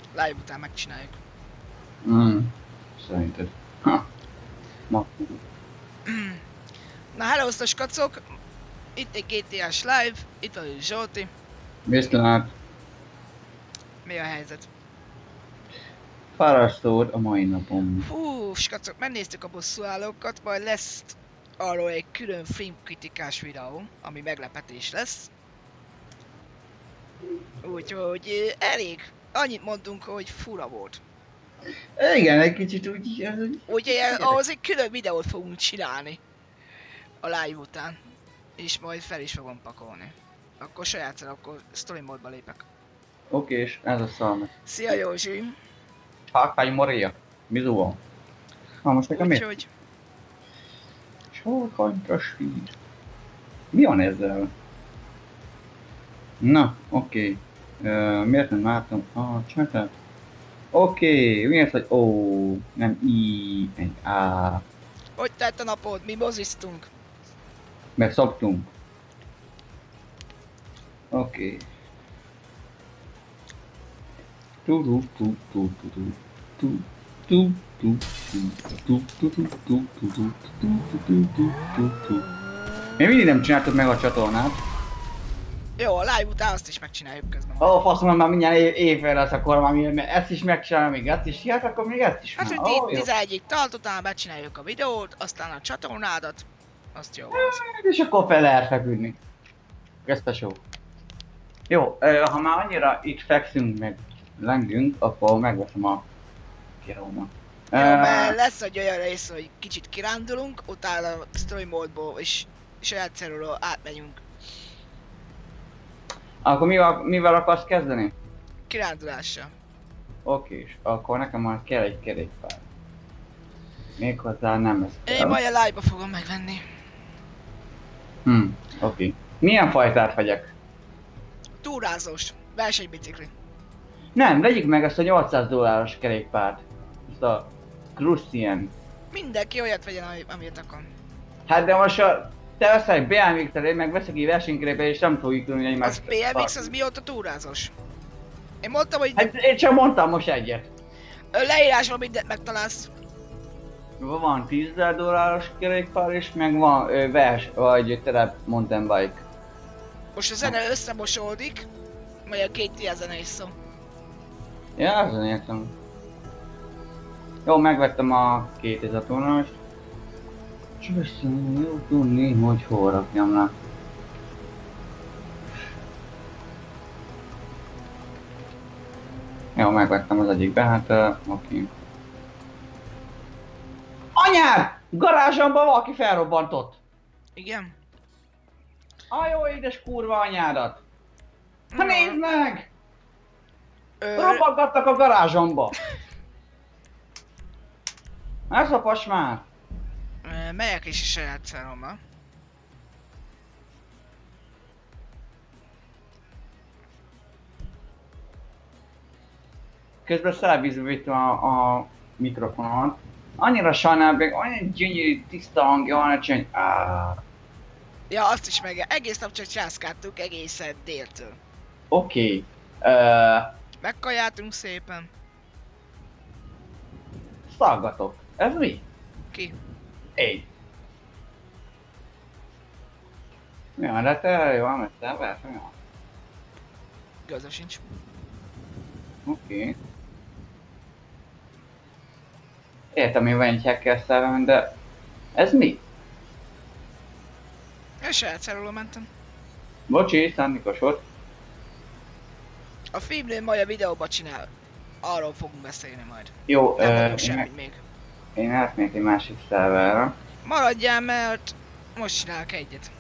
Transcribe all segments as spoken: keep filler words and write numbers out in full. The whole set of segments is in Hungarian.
live után megcsináljuk. Mm. Szerinted. Ha. Ma. Na hello-sztos kacok! Itt egy gé té es live, itt van Zsolti. Viszlát. Mi a helyzet? Fárasztó a mai napom. Hú, skacok, megnéztük a bosszúállókat, majd lesz arról egy külön filmkritikás videó, ami meglepetés lesz. Úgyhogy elég, annyit mondunk, hogy fura volt. Igen, egy kicsit úgy... Ez úgy... Úgyhogy ahhoz egy külön videót fogunk csinálni a live után. És majd fel is fogom pakolni. Akkor saját akkor story módba lépek. Oké, és ez a szalma. Szia Józsi! Hákány Maria. Mizu van? Na most nekem miért? Úgyhogy... Sarkanyos híd. Mi van ezzel? Na, oké. Okay. Uh, miért nem látom a csatot? Oké, okay. Miért, hogy ó, nem I, egy A. Hogy tett a napod? Mi moziztunk? Meg szoktunk. Oké. Okay. Tu tu tu tu tu tu tu tu tu tu tu tu tu tu tu tu tu tu tu. Még mindig nem csináltuk meg a csatornát. Jó, a live után azt is megcsináljuk közben. Ó, oh, faszom, már mindjárt év, évvel lesz akkor már, mert ezt is megcsinálom, még ezt is, hát akkor még ezt is. Hát, hogy oh, tizenegyig tart, utána megcsináljuk a videót, aztán a csatornádat. Azt jó az. És akkor fel lehet feküdni. Ezt a show. Jó, ha már annyira itt fekszünk meg lengünk, akkor megveszem a kirómat. Jó, mert lesz egy olyan rész, hogy kicsit kirándulunk, utána a story módból és saját celluról átmegyünk. Akkor mivel, mivel akarsz kezdeni? Kirándulással. Oké, és akkor nekem már kell egy kerékpár. Méghozzá nem ez. Én majd a live-ba fogom megvenni. Hm, oké. Okay. Milyen fajtát vegyek? Túrázós, versenybicikli. Nem, vegyük meg ezt a nyolcszáz dolláros kerékpárt. Ezt a Crucian. Mindenki olyat vegyen, amit akar. Hát de most a... Te veszel egy bé em ikset, én meg veszek egy versenykerékpárt és nem fogjuk tudni egymást. Az bé em iksz az mióta túrázós? Én mondtam, hogy... Hát én csak mondtam most egyet. Leírásban mindent megtalálsz. Van tízezer dolláros kerékpár és meg van ö, vers, vagy terep mountain bike. Most a zene összemosódik, majd a két ilyen zene is szó. Ja, azon értem. Jó, megvettem a kétezer tonnást. Csak össze jó tudni, hogy hol rakjam le. Jó, megvettem az egyikbe, hát uh, oké. Okay. Anyád! Garázsomban valaki felrobbantott! Igen? A jó édes kurva anyádat! Ha nézd meg! Ö... Robbangattak a garázsomba! Ez a pas már! Ö, melyek is a saját celomba? Közben szelvízbe vittem a, a mikrofonomat. Annyira sajnálom, még olyan gyönyörű, tiszta hangja van, hogy csak... Ja, azt is meg, egész nap csak császkáltuk egészen déltől. Oké. Okay. Uh... Megkajáltunk szépen. Szaggatok. Ez mi? Ki? Én. Mi van, de te jól messze versz, mi van? Igazam sincs. Oké. Okay. Értem, hogy van egy hacker szervem, de... Ez mi? Én saját celluról mentem. Bocsi, szándékos volt. A filmnél majd a videóba csinál. Arról fogunk beszélni majd. Jó, nem uh, mondom semmit én, még. Én átmegyek egy másik szerverre. Maradjál, mert most csinálok egyet.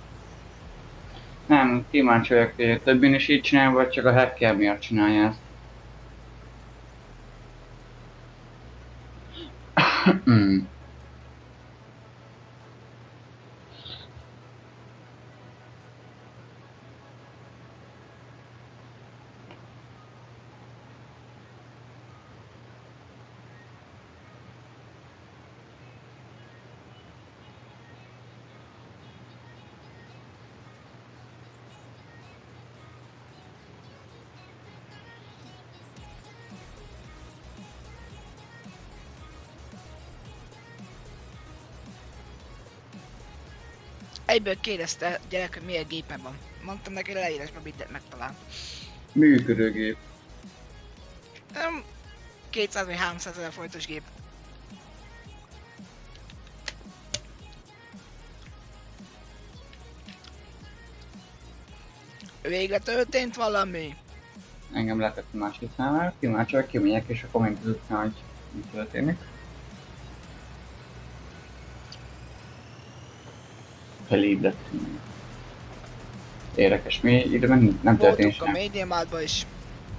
Nem, kíváncsi vagyok, hogy többin is így csinálja, vagy csak a hacker miatt csinálja ezt. mm. Egyből kérdezte gyerek, hogy milyen gépen van. Mondtam neki, leírásban mindent megtalál. Működőgép. Nem kétszáz vagy háromszáz ezer forintos gép. Végre történt valami. Engem letett a másik számára, kíváncsiak, kimegyek és akkor megtudtam, hogy mi történik. Felébredtünk. Érdekes, mi ide meg nem történt Voltunk a sem. médiamátban is.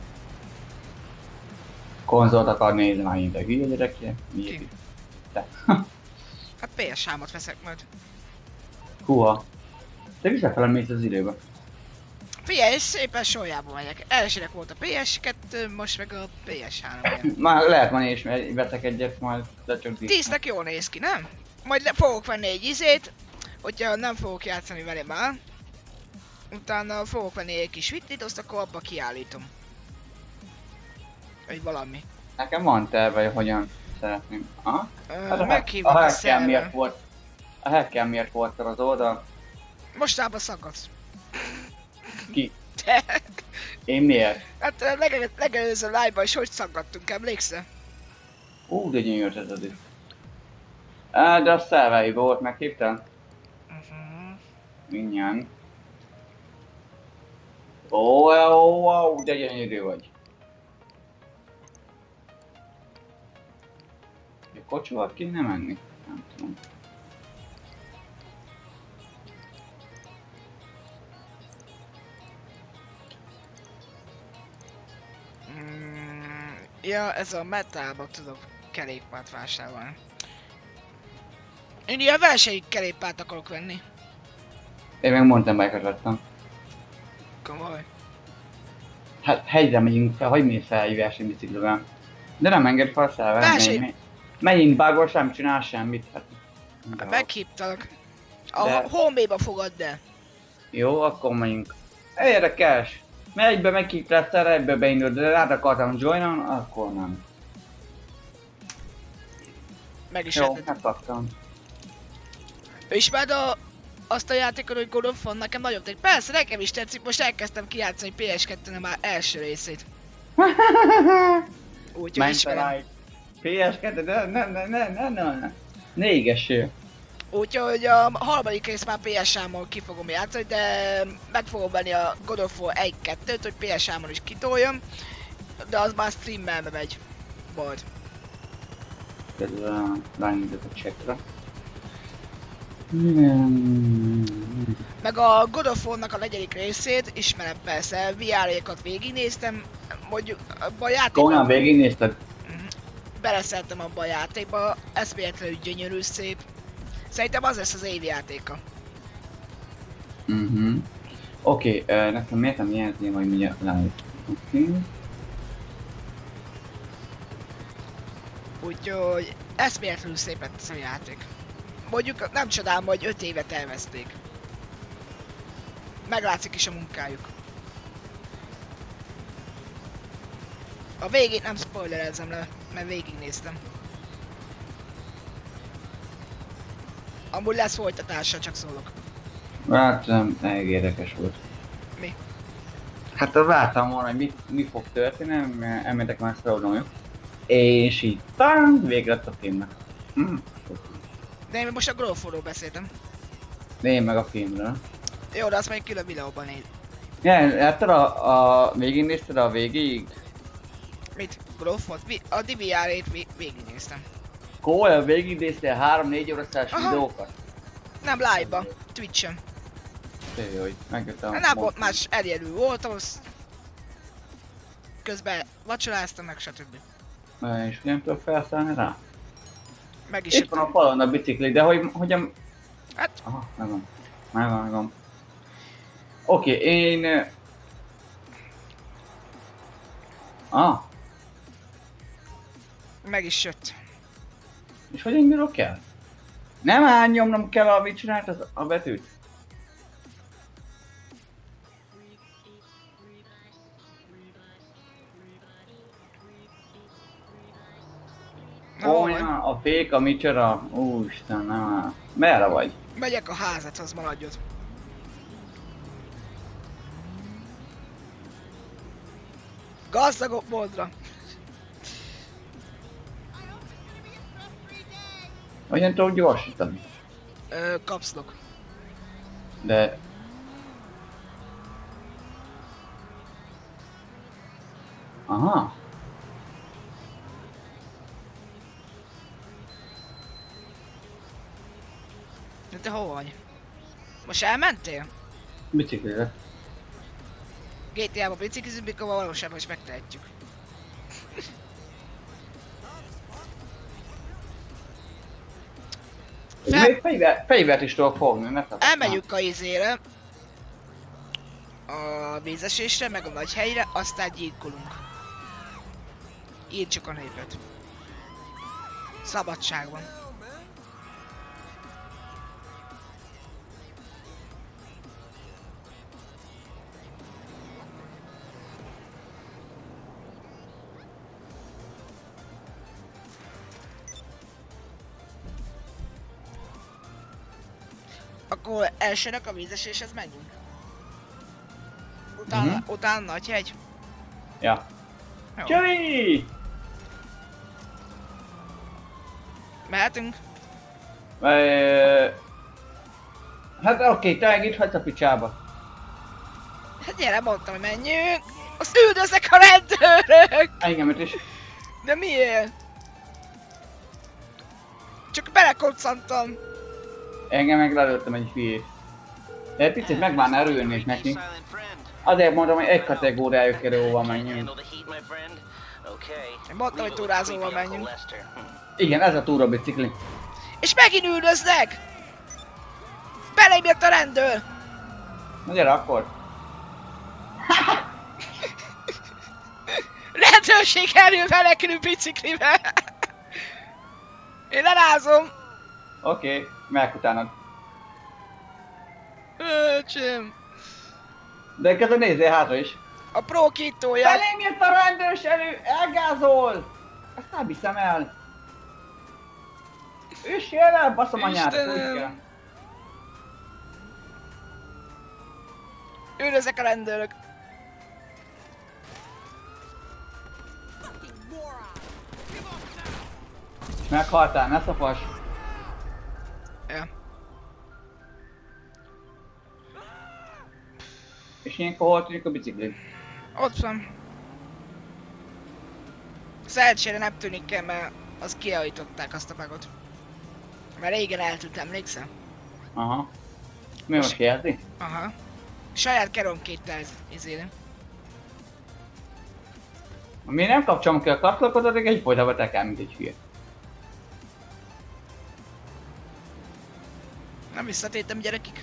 Konzolt akar nézni már így, de hülye gyerekje. Miért Ki? itt? Te. Hát pé es három-at veszek majd. Húha. Te visszafele mész az időbe. Figyelj, és szépen sorjában megyek. Elsőnek volt a pé es kettő, most meg a pé es három. Már lehet van és veszek egyet, majd de csak dísz. Tíznek jól néz ki, nem? Majd le fogok venni egy izét, hogyha nem fogok játszani vele már. Utána fogok venni egy kis vittit, azt akkor abba kiállítom. Vagy valami. Nekem van terve, hogy hogyan szeretném. Aha. Ö, a meghívok a a hackcam miért szerver. volt. A hackcam miért volt az oldal? Mostában szakadsz. Ki? Te. Én miért? Hát a lege- legelőző live-ban is hogy szaggattunk, emlékszel? Ú, de gyönyörű ez az is. Á, de a szerveibe volt, meghívtál? Uh-huh. Mindjárt. Ó, ó, ó, de gyönyörű vagy. A kocsival kéne menni? Nem tudom. Mm, ja, ez a metálba tudok kerékpárt vásárolni. Én ilyen verseny kerékpárt akarok venni. Én meg mountain bike-ot vettem. Komoly. Hát hegyre megyünk fel, hogy mész fel egy versenybiciklivel. De nem enged fel a szerver. Verseny- Menj- Megyünk bágol, sem csinál semmit. Hát. Hát meghívtalak. A De- De... home-béba fogadd el. Jó, akkor megyünk. Érdekes. Mert egybe meghívtál szerre, egybe beindult, de rád akartam joinon, akkor nem. Meg is Jó, vetted. megkaptam. Ismered a... azt a játékot, hogy God of War, nekem nagyon tetszik. Persze, nekem is tetszik, most elkezdtem kijátszani pé es kettőn már első részét. Úgyhogy ismerem. pé es kettő, de ne, ne, ne, ne, ne, ne. Ne égessél. Úgyhogy a harmadik rész már pé es három-on ki fogom játszani, de meg fogom venni a God of War egy kettőt, hogy pé es három-on is kitoljam. De az már streamelbe megy. Majd. Közben ránézek a csekra. Meg a God of War-nak a negyedik részét ismerem persze, vé er-ékat végignéztem, mondjuk abba a játékban Komolyan végignézted? beleszerettem abba a játékba, eszméletlenül gyönyörű, szép. Szerintem az lesz az év játéka. Mhm. Oké, okay, uh, nekem miért nem jelentném, hogy mindjárt live. Oké. Okay. Úgyhogy eszméletlenül szép lett ez a játék. Mondjuk nem csodálom, hogy öt évet elveszték. Meglátszik is a munkájuk. A végét nem spoilerezem le, mert végignéztem. Amúgy lesz folytatása, csak szólok. Hát nem, elég érdekes volt. Mi? Hát vártam volna, hogy mi, mi fog történni, mert elmentek már szólnoljuk. És így tán, végre lett a filmnek. Mm. De én most a God of War-ról beszéltem. De én meg a filmről. Jó, de azt még külön videóban néz. Ja, láttad a, a végig nézted a végig? Mit? God of War? Vi- A dé vé er-ét vég- végignéztem. Komolyan végig néztél három-négy óraszás Aha. videókat? Nem live-ba, Twitch-en. Tényleg, hogy megjöttem. Nem volt más, eljelű voltam, az... Közben vacsoráztam meg, stb. És nem tudok felszállni rá? Meg is Itt van a falon a bicikli, de hogy hogyan... Hát, Aha, megvan. Megvan, megvan. Oké, okay, én... ö, Ah, meg is jött. és hogy én bírok el? Nem áll nyomnom kell, amit csinált az, a betűt? Na, hol vagy? Ah, a fék, a micsoda. Úristen, nem. Merre vagy? Megyek a házathoz, maradjon. Gazdagok módra. Hogyan tudok gyorsítani? Ö, kapszlok. De... Aha. De te hol vagy? Most elmentél? Biciklire. gé té á-ba biciklizünk, mikor valóságban is megtehetjük. Fel... Még fegyver, fegyvert is tudok fogni, ne szabad. Elmegyünk a izére. A vízesésre, meg a nagy helyre, aztán gyilkolunk. Írtsuk a népet. Szabadságban. Akkor elsőnek a vízeséshez menjünk. Utána, Mhm. utána Nagyhegy. Ja. Jó. Csövi! Mehetünk? Ö... Hát oké, te meg itt hagysz a picsába. Hát gyere, mondtam, hogy menjünk. Azt üldöznek a rendőrök! Engemet is. De miért? Csak belekoccantam. Engem meg lelőttem egy hülyét. De egy picit megvárna erőlnék neki. Azért mondom, hogy egy kategóriájú kerülóval menjünk. Én mondtam, hogy túrázóval menjünk. Igen, ez a túrabicikli. És megint üldöznek! Belém jött a rendőr! Na gyere akkor. Rendőrség elő menekülő biciklivel! Én lerázom! Oké, okay, megyek utánad. Öcsém! De közben nézzél hátra is. A pro kittója! Belém jött a rendőrs elő, elgázol! Ezt nem hiszem el. Üssél el, baszom anyát! Istenem! Üldöznek a rendőrök! Meghaltál, ne szapas! Ja. És ilyenkor hol tűnik a bicikli? Ott van. Szerencsére nem tűnik el, mert az kiavították azt a bugot. Mert régen eltűnt, emlékszel? Aha. Mi most kérdi? Aha. Saját keronként ez, izére. Mi nem kapcsolom ki a kapcsolókat, addig egy folytában tekel, mint egy hülye. Nem visszatétem, gyerekik.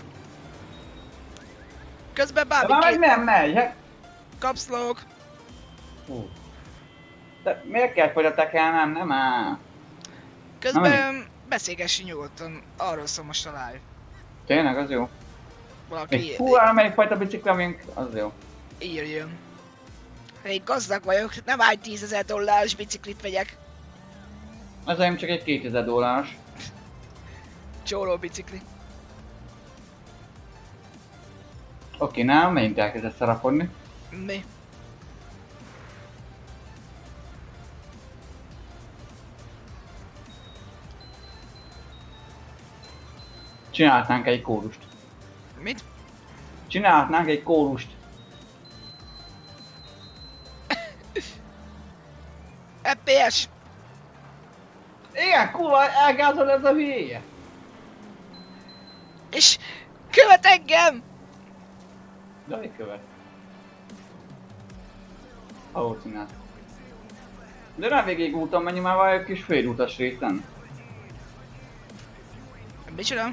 Közben De már bármi meg nem megy, hát... kapszlók. Hú. De miért kell folytában tekelnem, nem áll? Közben beszélgessi nyugodtan. Arról szól most a live. Tényleg, az jó. Valaki Egy fúrral melyik fajta bicikli, amink, az jó. írjon. Én gazdag vagyok, nem állj tízezer dolláros biciklit vegyek. Az enyém csak egy kétezer dolláros. Csóró bicikli. Oké, nem, menjünk elkezdett szarapodni. Mi? Csinálhatnánk egy kórust. Mit? Csinálhatnánk egy kórust. ef pé es! Igen, kurva, elgázol ez a hülye. És követ engem! De mi követ? Ahol csinált. De nem végig úton menjünk már valami kis félutas részen. Micsoda?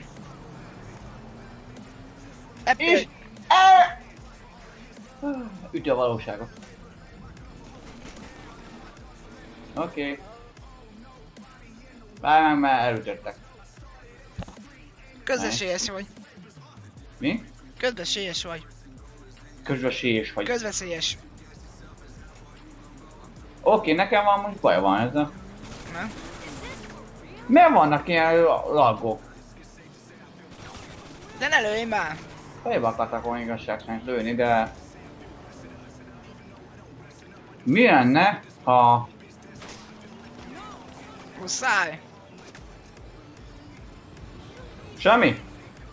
ef pé es! És... El... Üti a valóságot. Oké. Okay. Várj meg, mert elütöttek. Közveszélyes vagy. Mi? Közveszélyes vagy. Közveszélyes vagy. Közveszélyes. Oké, okay, nekem van most baj van ezzel. Nem? Miért vannak ilyen laggok? De ne lőj már! Fejbe akartak volna igazság szerint lőni, de... Mi lenne, ha... Muszáj! Semmi?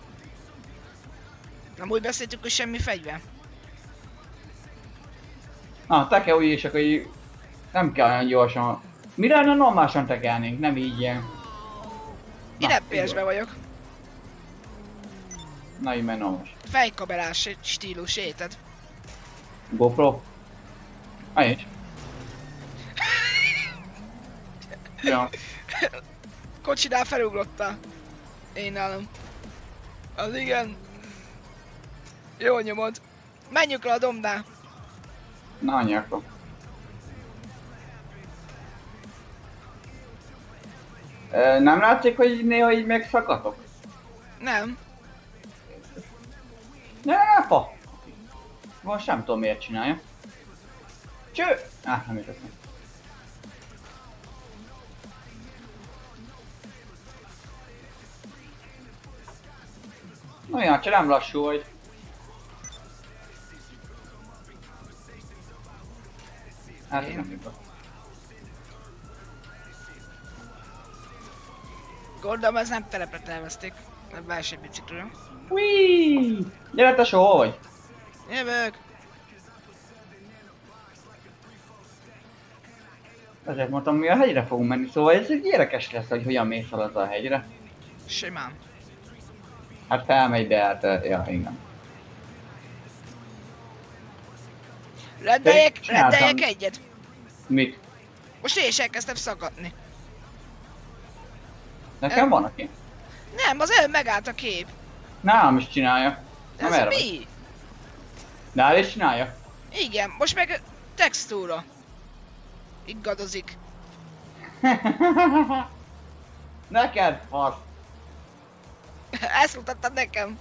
Nem úgy beszéltük, hogy semmi fegyver. Na, teke úgy is, akkor így... Nem kell olyan gyorsan... Mi lenne normálisan tekelnénk, nem így ilyen... Én ep pé es-be vagyok. Na így menj normális. Fejkamerás stílus, érted? GoPro? Ah, is. Ja. Kocsinál felugrottál. Én nálam. Az igen. Jó nyomod. Menjünk le a dombnál. Na, annyi akkor. Ö, nem látszik, hogy néha így megszakadok? Nem. Ne, fa! Most nem tudom miért csinálja. Cső! Á, nem értettem. Olyan, csak nem lassú vagy. Hát ez nem jutott. Gondolom, ez nem terepre tervezték. A versenybicikliről. Ui! Gyere tesó, hol vagy? Jövök! Ezért mondtam, mi a hegyre fogunk menni, szóval ez egy érdekes lesz, hogy hogyan mész fel az a hegyre. Simán. Hát felmegy, de hát, ja, igen. Rendeljek, Csináltam. rendeljek egyet. Mit? Most én is elkezdtem szakadni. Nekem Ö- vannak ilyen. Nem, az előbb megállt a kép. Nálam is csinálja. De Nem ez erre mi? Nál is csinálja? Igen, most meg textúra. Iggadozik. Neked, fasz! Ezt mutattad nekem.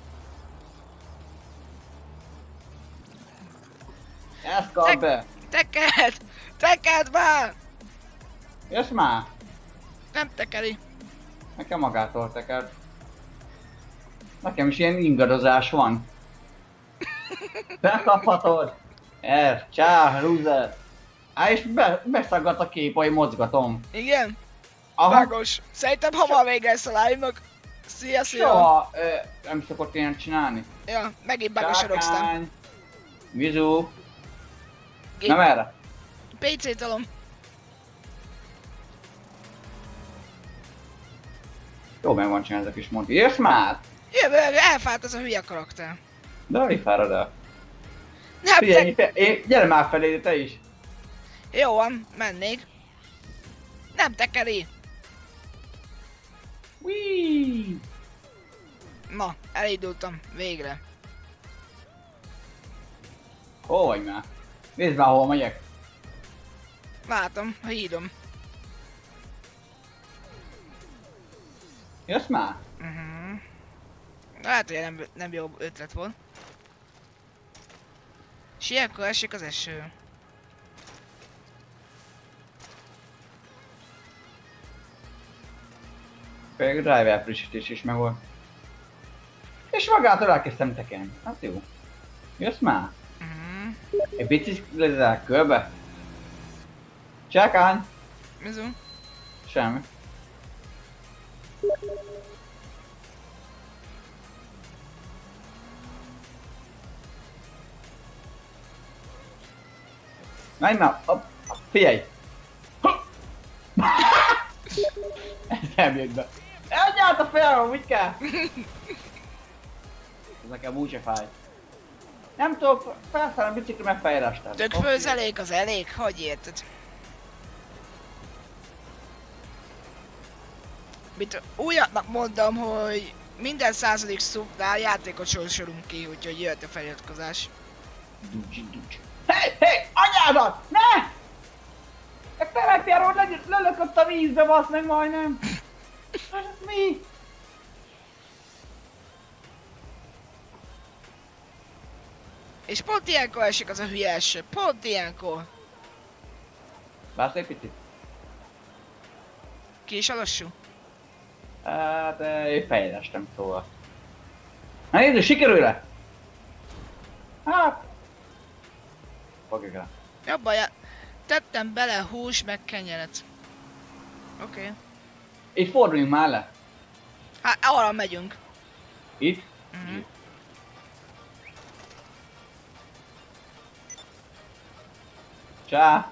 Ezt kap Tek- be! Teked! Teked már! Jössz már! Nem tekeri. Nekem magától teked. Nekem is ilyen ingadozás van. Bekaphatod! Ez, csá, loser! Á, és be, beszaggat a kép, ahogy mozgatom. Igen? Aha, Vágos. Szerintem hamar vége lesz a live-nak. Szia, szia! soha ö, nem szokott ilyen csinálni. Ja, megint bágosorogsztam. Csákány, Mizu, Gép- nem erre. pé cé talom. Jó, meg van csinálni ez a kis Monty. Jössz már! Jövő, elfáradt ez a hülye karakter. De alig fárad el. Nem, Figyelj, te... te, én, gyere már felé, te is. Jó van, mennék. Nem tekeri. Whee! Na, elindultam. Végre. Hol vagy már? Nézd már, hol megyek. Látom, a hídom. Jössz már? Uh-huh. Lehet, hogy nem, nem jó ötlet volt. És ilyenkor esik az eső. Pedig a driver frissítés is meg volt. És magától elkezdtem tekerni. Hát jó. Jössz már? Uh-huh. Egy biciklizel körbe? Csákány? Mizu? Semmi. Menj már! Hopp, figyelj! Hopp. Ez nem jött be. Elnyált a fejemről, mit kell? Ez nekem úgyse fáj. Nem tudok felszállni a bicikli, mert fejre estem. Tök főzelék az elég? Hogy érted? Mit újatnak mondom, hogy minden századik szubnál játékot sorsolunk ki, úgyhogy jöhet a feliratkozás. Hé, hé, anyádat! Ne! Egy telepjáról lelökött a vízbe, basz meg majdnem! Ez mi? És pont ilyenkor esik az a hülye eső. Pont ilyenkor. Vársz egy picit? Ki is a lassú? Hát, én fejlesztem szóval. Na nézd, sikerül-e? Hát... Fogjuk rá. Jobban já... Tettem bele hús meg kenyeret. Oké. Okay. Itt forduljunk már le. Hát arra megyünk. Itt? Uh-huh. Itt. Csá!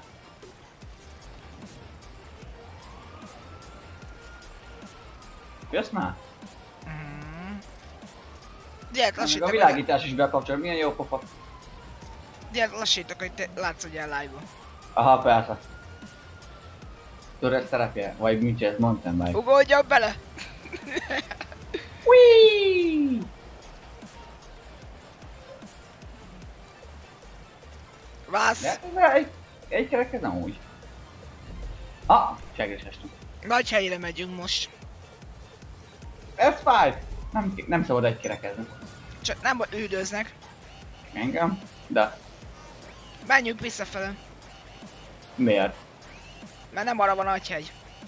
Jössz már? Uh-huh. Gyert, A lassítok, világítás is bekapcsol, milyen jó pofa. gyert, lassítok, hogy te látsz, hogy el live-on. Aha, persze. Tudod, szerepje? Vagy mit ez mountain bike? Ugorjak bele! Whee! Vász! De egy, egy kerek ez nem úgy. Ah, segíts estünk. Nagy helyre megyünk most. Ez fáj! Nem, nem szabad egy kerekezni. Csak nem üldöznek. Engem? De. Menjünk visszafele. Miért? Mert nem arra van nagy hegy.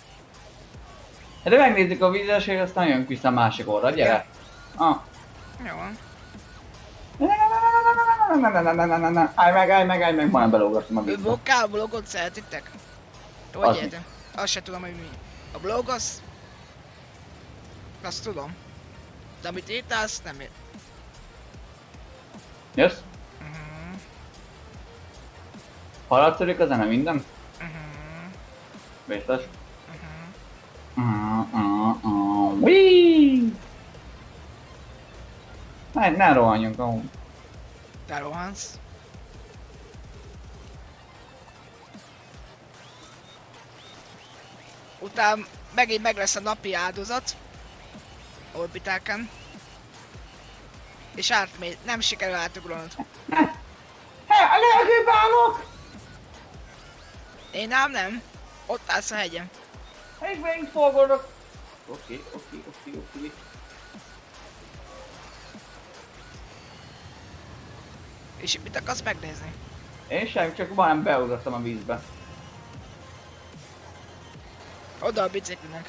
De megnézzük a vízes, és aztán jönk vissza a másik oldalra, gyere! Ah. Jó van. Állj meg, állj meg, állj meg, majdnem beleugrottam a vízbe. Vokál vlogot szeretitek? Az Hogy mi? értem? Azt se tudom, hogy mi. A vlog az... Azt tudom. De amit írtálsz, nem ér. Jössz? Uh-huh. Hallatszik a zene minden? Uh-huh. Biztos? Uh-huh. Uh, uh, uh, Whee! Ne, ne rohanjunk amúgy. Te rohansz. Után megint meg lesz a napi áldozat. Orbitáken. És átmégy, nem sikerül átugranod. He, a levegőbe állok! Én ám nem. Ott állsz a hegyen. És még forgolok. Oké, oké, oké, oké. És mit akarsz megnézni? Én sem, csak majdnem beugrottam a vízbe. Oda a biciklinek.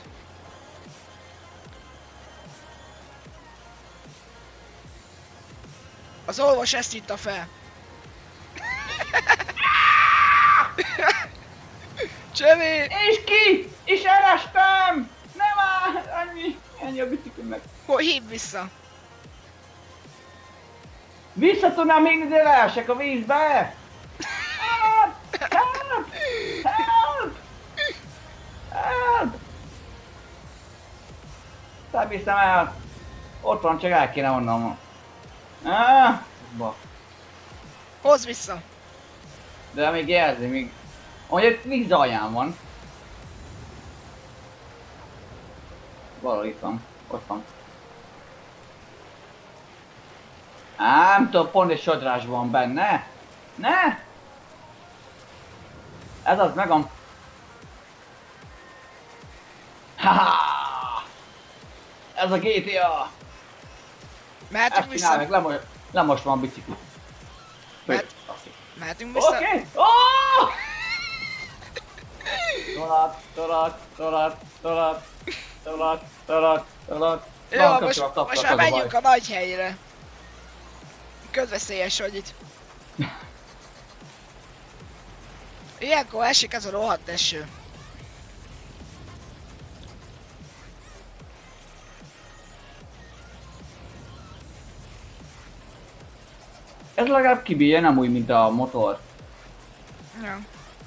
Az olvas ezt írta fel. Csövi! És ki! És elestem! Nem áll! Annyi! Ennyi a biciklimnek. Hol hív vissza? Vissza tudnám még, de leesek a vízbe! Help! Help! Help! Help! Nem hiszem el. Ott van, csak el kéne onnan. Ah, ba. Hozz vissza! De még jelzi, még... Ahogy víz alján van. Valahol itt van. Ott van. Á, nem tudom, pont egy sodrás van benne. Ne! Ez az, megam. Haha! Ez a gé té á! Mehetünk Ezt csinálj vissza? meg, lemos, lemosva a bicikli. Mehet... Mehetünk vissza? Oké! Okay. Oh! Tolat, tolat, tolat, tolat, tolat, tolat, tolat. Jó, most, most már menjünk a nagy helyre. Közveszélyes vagy itt. Ilyenkor esik ez a rohadt eső. Ez legalább kibírja, nem úgy, mint a motor. Ja.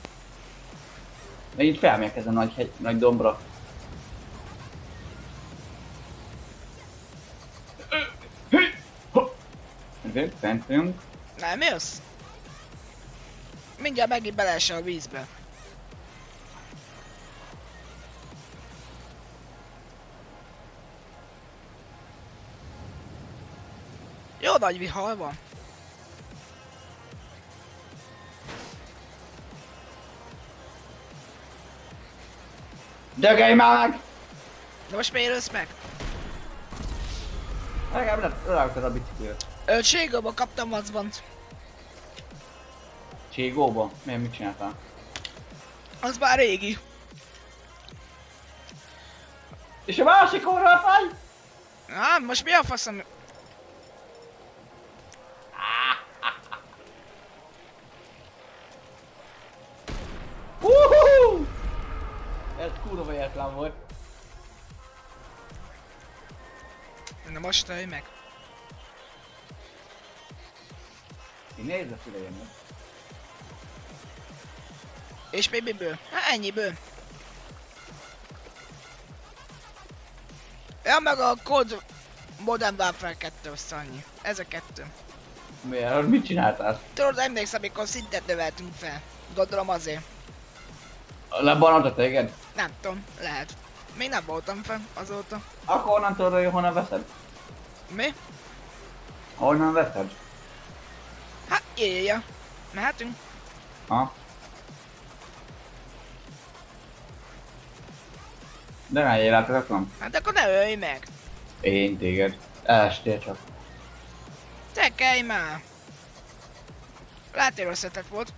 De így felmegyek ezen a nagy, hegy, nagy dombra. Ezért fent vagyunk. Nem jössz? Mindjárt megint beleesel a vízbe. Jó nagy vihar van. Dögölj már meg! De most miért ölsz meg? Legalább lerakod a biciklit. Ö, Cségóba kaptam vacbant. Cségóba? Miért mit csináltál? Az már régi. És a másik orral vagy? Na, most mi a faszom? Uhuhu! Ez kurva értlen volt. Na most ölj meg. Én nézd a szüleimnek. És még miből? Hát ennyiből. Ja, meg a kód Modern Warfare kettő össze annyi. Ez a kettő. Miért? Mit csináltál? Tudod, emlékszem, amikor szintet növeltünk fel. Gondolom azért. Lebanolta téged? Nem tudom, lehet. Még nem voltam fel azóta. Akkor onnan tudod, hogy honnan veszed? Mi? Honnan veszed? Hát írja. Mehetünk? Ha? De ne életek van. Hát akkor ne ölj meg. Én téged. Estél csak. Te kelj már. Látja rossz ötlet volt.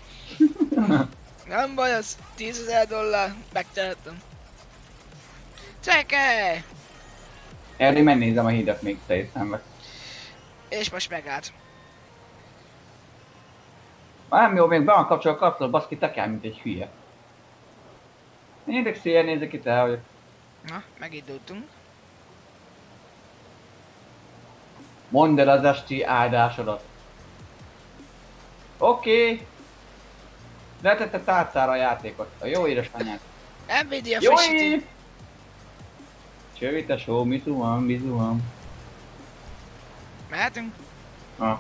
Nem baj, az tízezer dollár. Megtehetem. Csekelj! Erre megnézem a hídat még te szembe. És most megállt. Már nem jó, még be van kapcsolva a kapcsolat, baszki, te kell, mint egy hülye. Nézzek széjjel, nézzek itt el, hogy... Na, megindultunk. Mondd el az esti áldásodat. Oké. Okay. Letette tárcára a játékot. A jó édes anyát. Nvidia Jó frissíti. év! Csövi só, mi van, mi van. Mehetünk? Ha.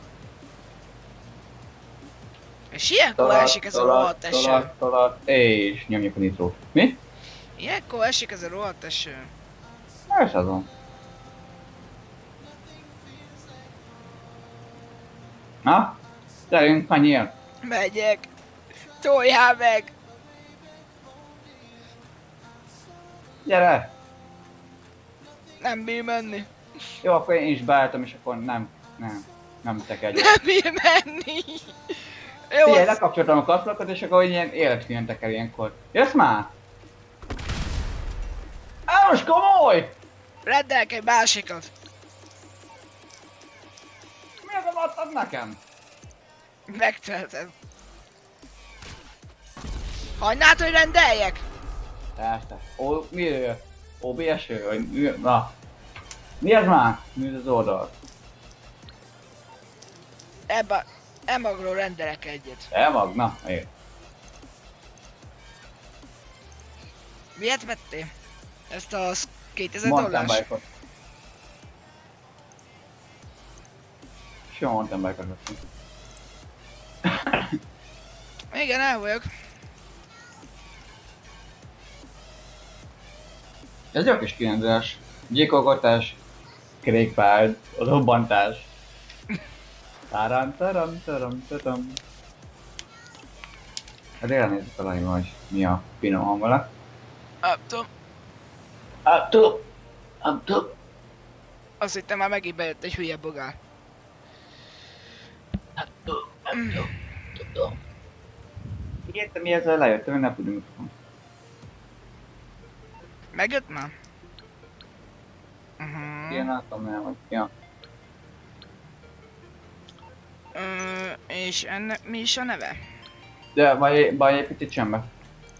És ilyenkor esik ez a rohadt eső. Talat, talat, és nyomjuk a nitrót. Mi? Ilyenkor esik ez a rohadt eső. Ez azon. Na? Gyerünk, menjél! Megyek. Toljál meg. Gyere! Nem bír menni. Jó, akkor én is beálltam, és akkor nem, nem, nem tekedjek. Nem bír menni. Jó, Figyelj, az... lekapcsoltam a kapcsolatokat, és akkor ilyen életfilm teker ilyenkor. Jössz már? Á, most komoly! Rendelk egy másikat. Miért nem adtad nekem? Megteheted. Hagynád, hogy rendeljek? Persze. Ó, mi ő? ó bé es-ő? Vagy mi? Na. Mi ez már? Mi ez az oldal? Ebben emagról rendelek egyet. Elmag? Na, ér. Miért vettél? Ezt a kétezer Mountain dollárs? bike-ot. Sima mountain bike-ot vettünk. Igen, el vagyok. Ez jó kis kirendelés. Gyilkolgatás, kerékpár, robbantás. Taram, taram, taram, taram. Hát elnézzük a lányba, hogy mi a finom hangolat. Ah, tudom. Hát tudom, hát tudom. Azt hittem már megint bejött egy hülye bogár. Hát tudom, hát tudom, tudom. Értem, mi ezzel lejöttem, hogy ne tudunk. Megjött már? Uh-huh. Igen, láttam, nem vagy. Ja. Ö, és ennek mi is a neve? De baj, baj építítsen be.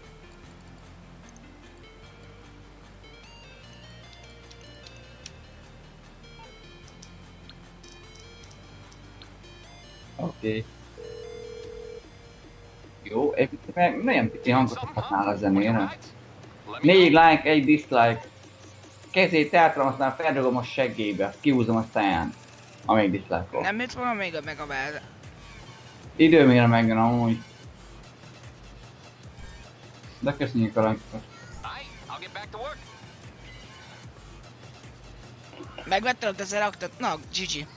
Oké. Okay. Jó, építi meg. Nagyon pici hangot adhatnál a zenére. Négy like, egy dislike. Kezét eltrom, aztán feldugom a seggébe. Kihúzom a száján. Amíg dislike-ol. Nem jött volna még a megabád. Időmére megjön amúgy. De köszönjük a like-ot. Megvetted az elraktat? Na, gé gé.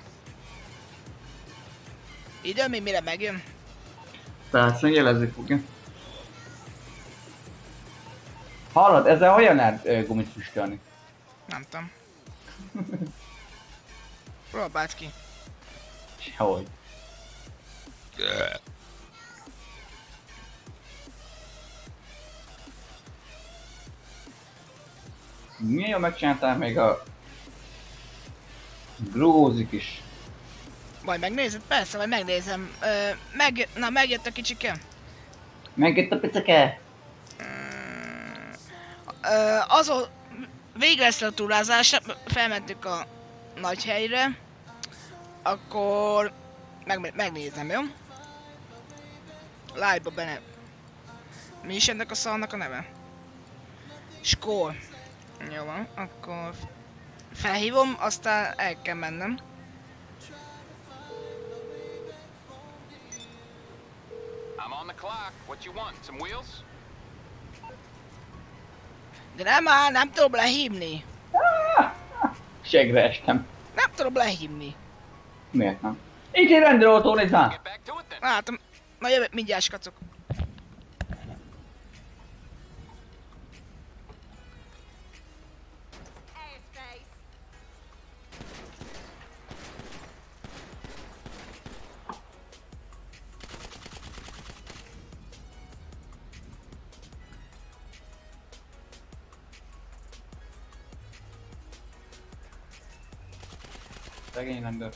Idő még mire megjön? Persze, jelezni fogja. Hallod, ezzel olyan lehet gumit füstölni? Nem tudom. Próbáld ki. Sehogy. Milyen jól megcsináltál még a... Grúzik is. Majd megnézed? Persze, majd megnézem. Ö, meg... Na, megjött a kicsike? Megjött a picike? Ö, azon... Végre lesz a túrázás, felmentük a nagy helyre. Akkor... Meg, megnézem, jó? Live-ba benne. Mi is ennek a szalnak a neve? Skól. Jó van, akkor... Felhívom, aztán el kell mennem. I'm on the clock. What you want? Some wheels? De nem áll, nem tudom lehívni. Segre estem. Nem tudom lehívni. Miért nem? Itt egy rendelőautó, nézd már! Get back to it then. Látom. Na jövök mindjárt, skacok. Szegény rendőr.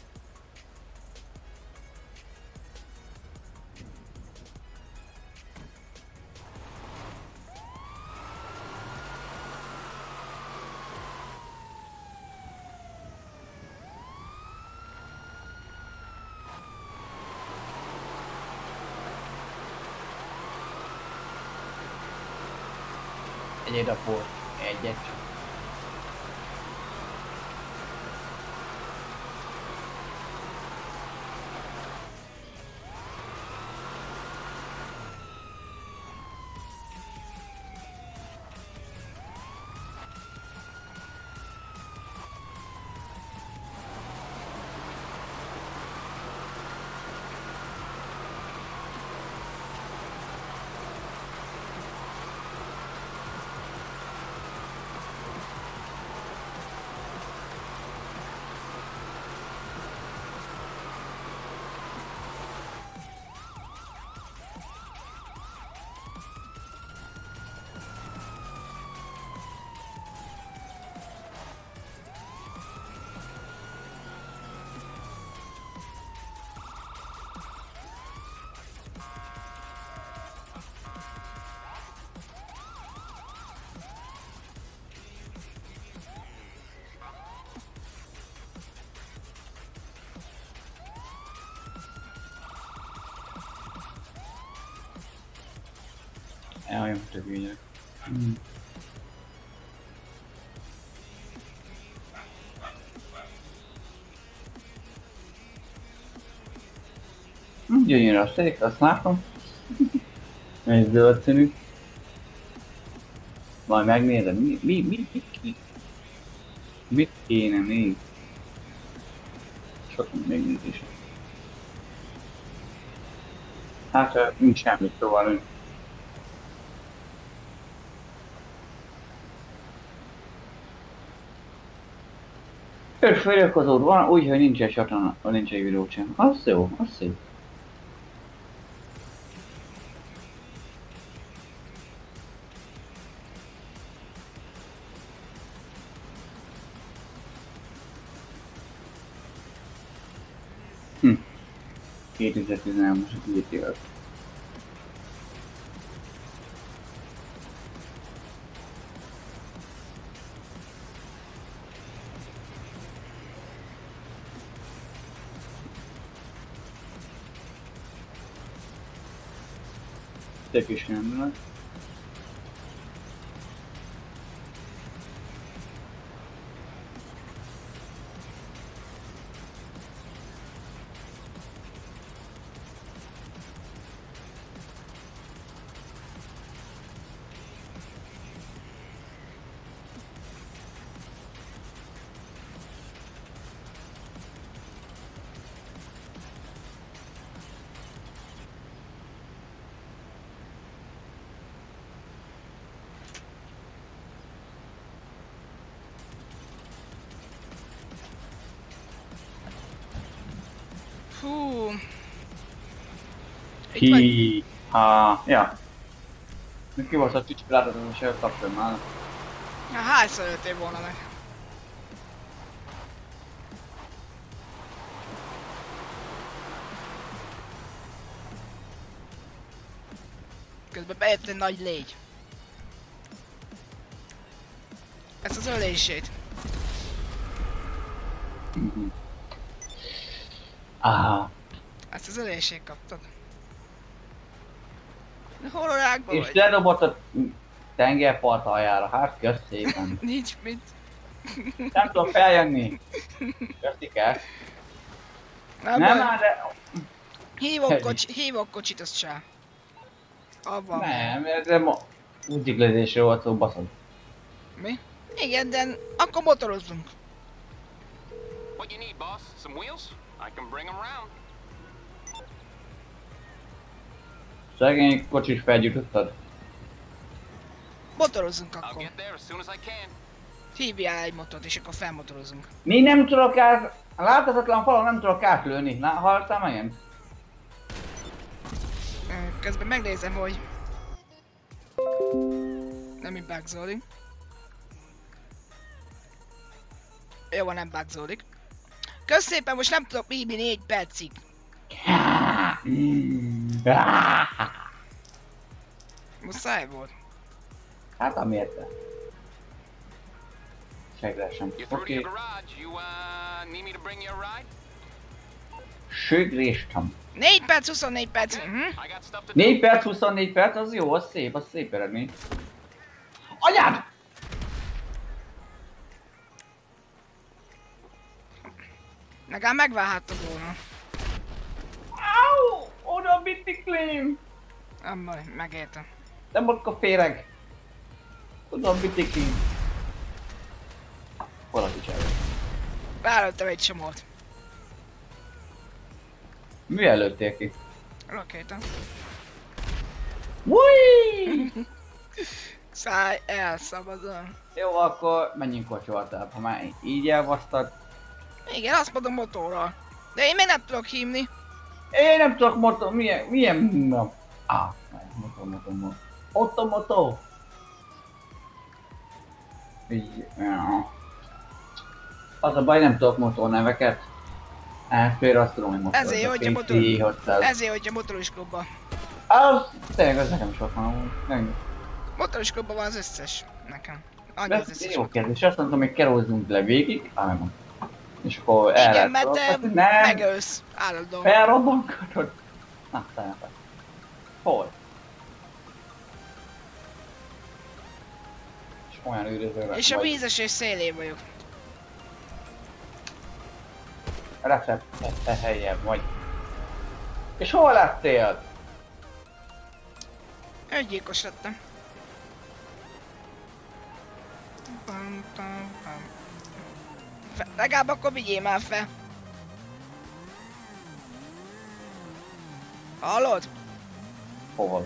Egyed a por. Egyet csak. Elhagyom a többi ügyek. Hmm. Gyönyörű a szék, azt látom. Egy zöld színű. Majd megnézem, mi, mi, mi, mi, mi, mit kéne még? Sok megnézése. Hát, nincs semmit, szóval nincs. Öt feliratkozód van, úgyhogy nincs egy csatorna, nincs egy videó sem. Az jó, az szép. Hm. kétezer-tizenhárom-as a gé té á. Szép is rendben. Hú. Itt vagy? Hi, ha, ja. Ki volt a Twitch látod, hogy se kaptam már. Na, hányszor öltél volna meg? Közben bejött egy nagy légy. Ez az ölését. Aha. Ezt az ölését kaptad. Hol a rákba És vagy? ledobott a tengerpart aljára, hát kösz szépen. Nincs mit. Nem tudom feljönni. Köszike. Nem, Nem baj. már, de... Hívok, kocsi, hívok kocsit, azt se. Abban. Nem, ez nem a útziklezésről volt szó, baszod. Mi? Igen, de akkor motorozzunk. What you need, boss? Some wheels? I can bring them round. Szegény kocsis felgyújtottad? Motorozzunk I'll akkor. get there as soon as I can. Hívjál egy motort, és akkor felmotorozunk. Mi nem tudok át... A láthatatlan falon nem tudok átlőni. Na, hallottál megint? Ö, Közben megnézem, hogy... Nem így bugzódik. Jó, van, nem bugzódik. Kösz szépen, most nem tudok hívni négy percig. Muszáj volt. Hát amiért te. Segre sem. You're through to Oké. your garage. You, uh, need me to bring you a ride? Sögréstem. négy perc, huszonnégy perc. Uh-huh. I got stuff to do. négy perc, huszonnégy perc, az jó, az szép, az szép eredmény. Anyád! Legalább megválhattad volna. Áú! Oda a biciklém! Nem baj, megértem. Nem ott a féreg. Oda a biciklém. Valaki csinálja. Rálőttem egy csomót. Mi előttél ki? Rakéta. Ui! Szállj el, szabadon. Jó, akkor menjünk kocsoltább, ha már így elvasztad. Igen, azt mondom motorral. De én még nem tudok hívni. Én nem tudok motor, milyen, milyen... Na. Á, motor, motor, motor. Ott a motor. Így, ja. Az a baj, nem tudok motorneveket. Hát például azt tudom, hogy motor. Ezért, hogy a motor... Ezért, hogy a motoros klubban. Az, tényleg, az nekem is ott van amúgy. Nem. Motoros klubban van az összes. Nekem. Annyi De az ez összes. jó kérdés, azt mondtam, hogy kerózzunk le végig. Á, nem. És akkor el Igen, lehet mert te szólni, nem. megölsz állandóan. Felrobbankodod. Na, tegnap. Hol? És olyan üldözőre És a vagy. vízesés szélén vagyok. Recepte helyen vagy. És hol lettél? Öngyilkos lettem. Pam, pam, pam. Fe, legalább akkor vigyél már fel. Hallod? Hol?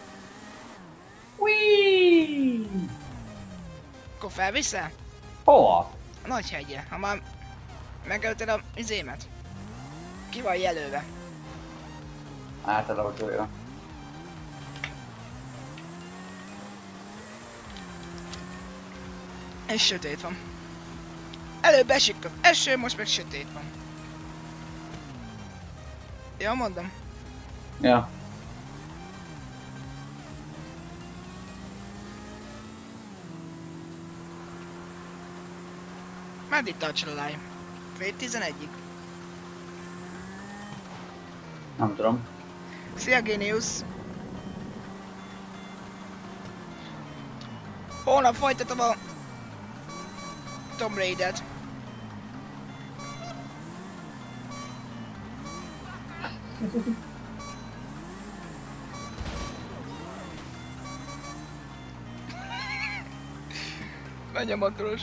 Ui! Akkor felviszel? Hova? A nagy hegye. Ha már megölted a izémet. Ki van jelölve? Által autója. És sötét van. Előbb esik az eső, most meg sötét van. Jó, mondom. Ja. Meddig tartson a live? Fél tizenegyig. Nem tudom. Szia Genius! Holnap folytatom a Tomb Raider-t. Megy a motoros.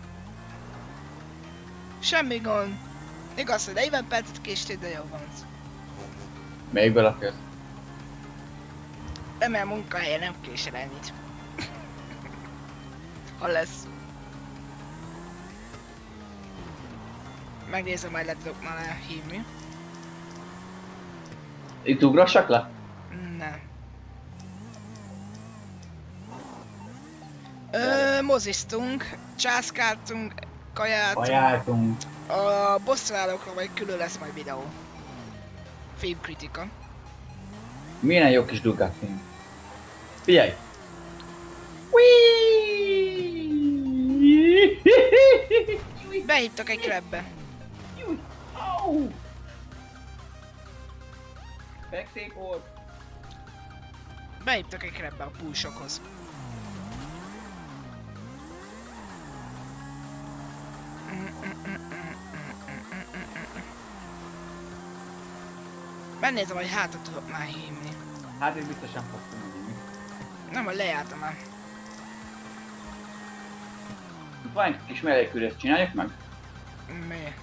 Semmi gond. Igaz, hogy negyven percet késtél, de jó van. Még belakjössz. Remélem munkahelyen nem késel ennyit. Ha lesz. Megnézem, majd le tudok már hívni. Itt ugrassak le? Nem. Ö, Boziztunk, császkáltunk, kajáltunk. Kajáltunk. A bosszúállókról majd külön lesz majd videó. Filmkritika. Milyen jó kis Ducati. Figyelj! Behívtak egy krabbe. Szép volt. Behívtak egy krabbe a pulsokhoz. Megnézem, hogy hátra tudok már hívni. Hát ez biztosan fog tudni. Nem, hogy lejártam már. Van egy kis mellékül, ezt csináljuk meg? Mi?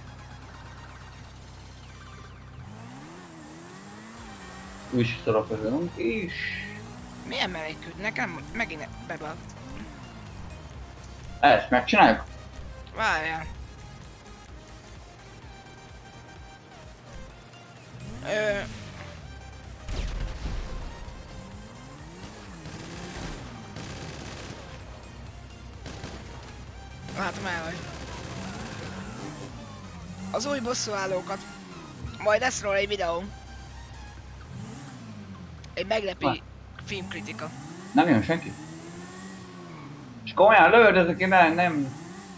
Úgy is szorokozunk is. Milyen mellékült? Nekem megint bebalt. Ezt megcsináljuk? Várjál. Ö... Látom el, hogy... Az új bosszúállókat. Majd lesz róla egy videó. Egy meglepő Va? filmkritika. Nem jön senki? És komolyan lövöldözök én, nem, nem...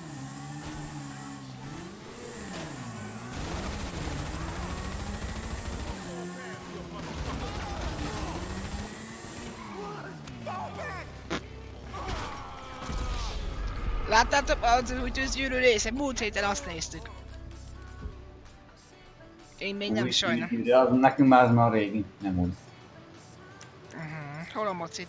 Láttátok az új tűzgyűrű része? Múlt héten azt néztük. Én még nem sajnálom. De az nekünk már az már régi, nem úgy. Uh-huh. Hol a mocid?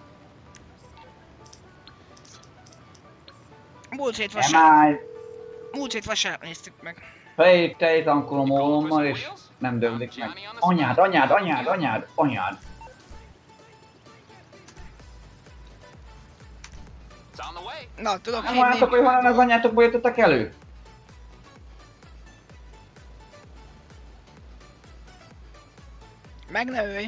Múlt hét vasárnap. Emáj! Múlt hét vasárnap néztük meg. Fejét tejtankolom ólommal és nem döglik meg. Anyád, anyád, anyád, anyád, anyád! It's on the way. Na, tudok Nem láttok, hogy honnan az anyátokból jöttetek elő? Meg ne ölj.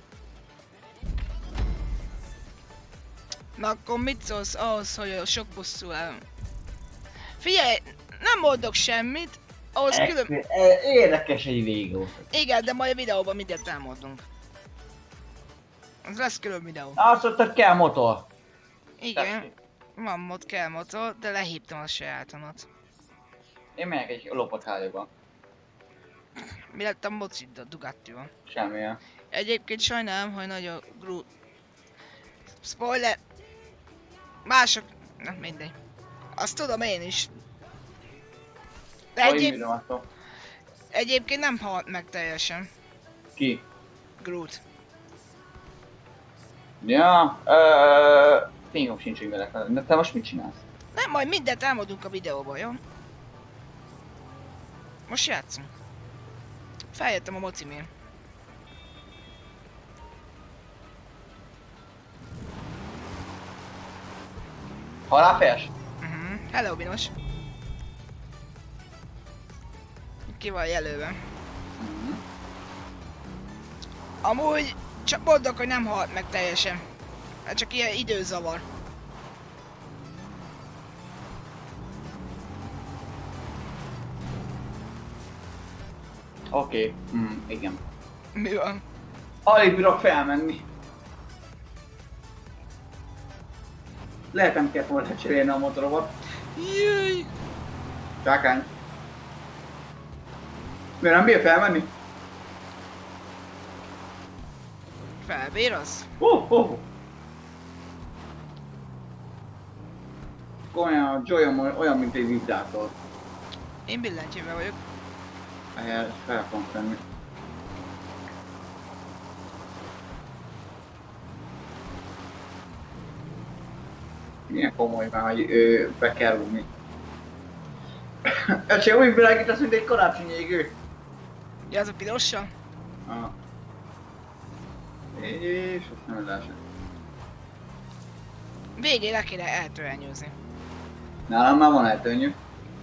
Na akkor mit szólsz ahhoz, hogy a sok bosszú el... Figyelj, nem mondok semmit, ahhoz külön... Ek- e- Érdekes egy végó. Igen, de majd a videóban mindent elmondunk. Az lesz külön videó. Azt mondtad, kell motor. Igen, van mod, kell motor, de lehívtam a sajátomat. Én megyek egy lopott hálóba. Mi lett a mocid a Ducatival? Semmilyen. Egyébként sajnálom, hogy nagyon gru... Spoiler! Mások... Na mindegy. Azt tudom én is. De Hogy egyéb... mire adtok? egyébként nem halt meg teljesen. Ki? Groot. Ja, öööö... Fingom sincs, hogy vele fel. De te most mit csinálsz? Nem, majd mindent elmondunk a videóban, jó? Most játszunk. Feljöttem a mocimén. Halálfejes? Uh-huh. Hello, Binos. Ki van jelölve? Mhm. Amúgy csak mondok, hogy nem halt meg teljesen. Hát csak ilyen időzavar. Oké, okay. mm, igen. Mi van? Alig bírok felmenni. Lehet nem kellett volna cserélni a motoromat. Jaj! Csákány. Miért nem bír felmenni? Felbír az? Oh, oh. Komolyan a Joy olyan, mint egy diktátor. Én billentyűvel vagyok. Ehhez fel fogom tenni. Milyen komoly már, hogy ő, be kell rúgni. Ez se úgy világítasz, mint egy karácsonyi égő. Ja, az a pirossal? Ah. És azt nem lássák. Végén le kéne eltörelnyőzni. Nálam már van eltörnyű.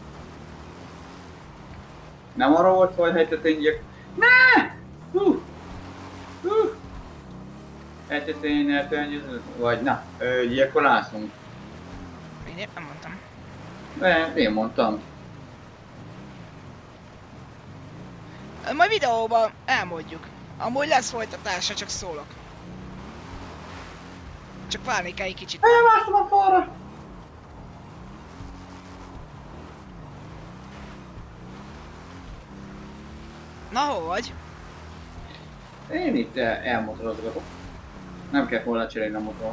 Nem arra volt, hogy helytetények. Ne! Hú! Hú! Helytetén eltörnyűző? Vagy na, ö, így akkor lászunk. Én épp nem mondtam. De én mondtam. Majd videóban elmondjuk. Amúgy lesz folytatása, csak szólok. Csak várni kell egy kicsit. Elmászom a falra! Na, hol vagy? Én itt el, elmotorozgatok. Nem kell volna cserélni a motor.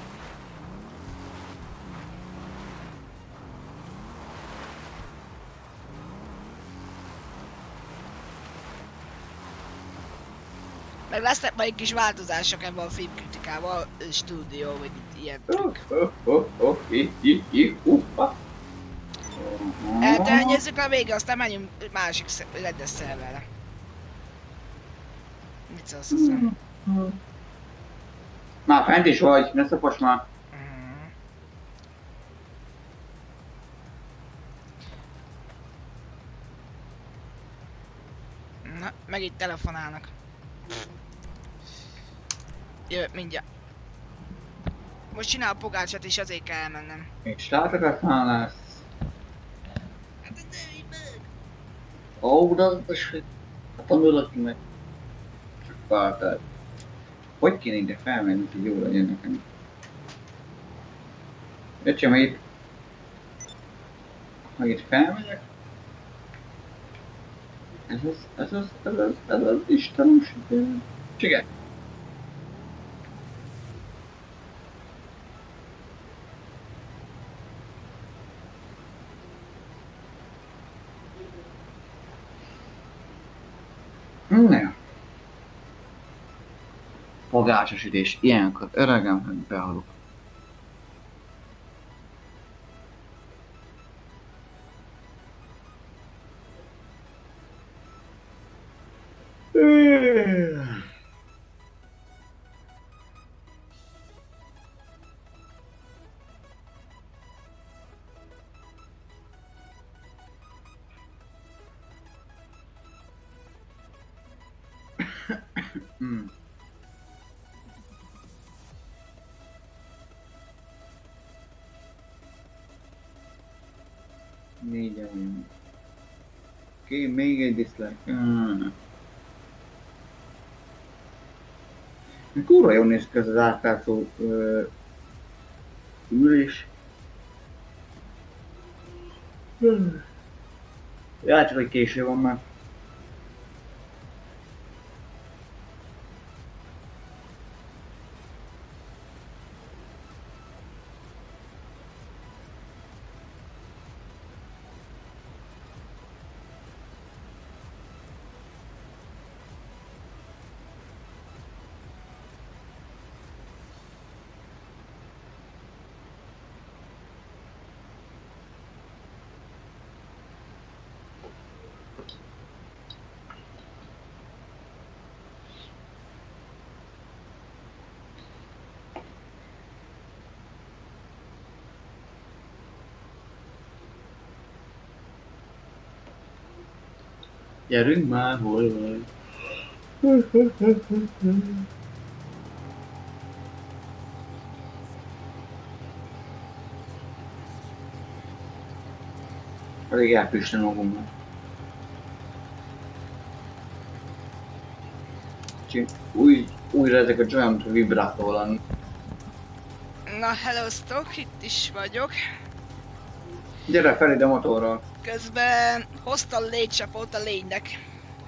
Meg lesznek majd kis változások ebben a filmkritikával, stúdió, vagy ilyen trükk. Oh, oh, oh, hi, hi, hi, uh, ah. Eltehenyezzük a vége, aztán menjünk másik rendes szerverre. Mit szólsz hozzá? Már fent is vagy, ne szapas már. Na, megint telefonálnak. Jövök mindjárt. Most csinál a pogácsát és azért kell elmennem. És látogatnál lesz. Hát de így meg! Ó, de az is... Hát tanulok meg. Csak vártál. Hogy kéne ide felmenni, hogy jó legyen nekem? Öcsém, itt... Ha itt felmegyek... Ez az, ez az, ez az, ez az Istenem sikerül. Siker! Ne. Pogácsos ütés, ilyenkor öregem, hogy behalok. Hmm. Négyen olyan. Oké, még egy dislike. Hmm. Kurva jól néz ki ez az átlátszó uh, ülés. Hmm. Ja, csak hogy késő van már. Gyerünk már, hol vagy? Elég elpüstem magunknak. Új, újra ezek a giant vibrátor lenni. Na, hello stock, itt is vagyok. Gyere fel ide motorral. Közben hoztam légycsapót a lénynek.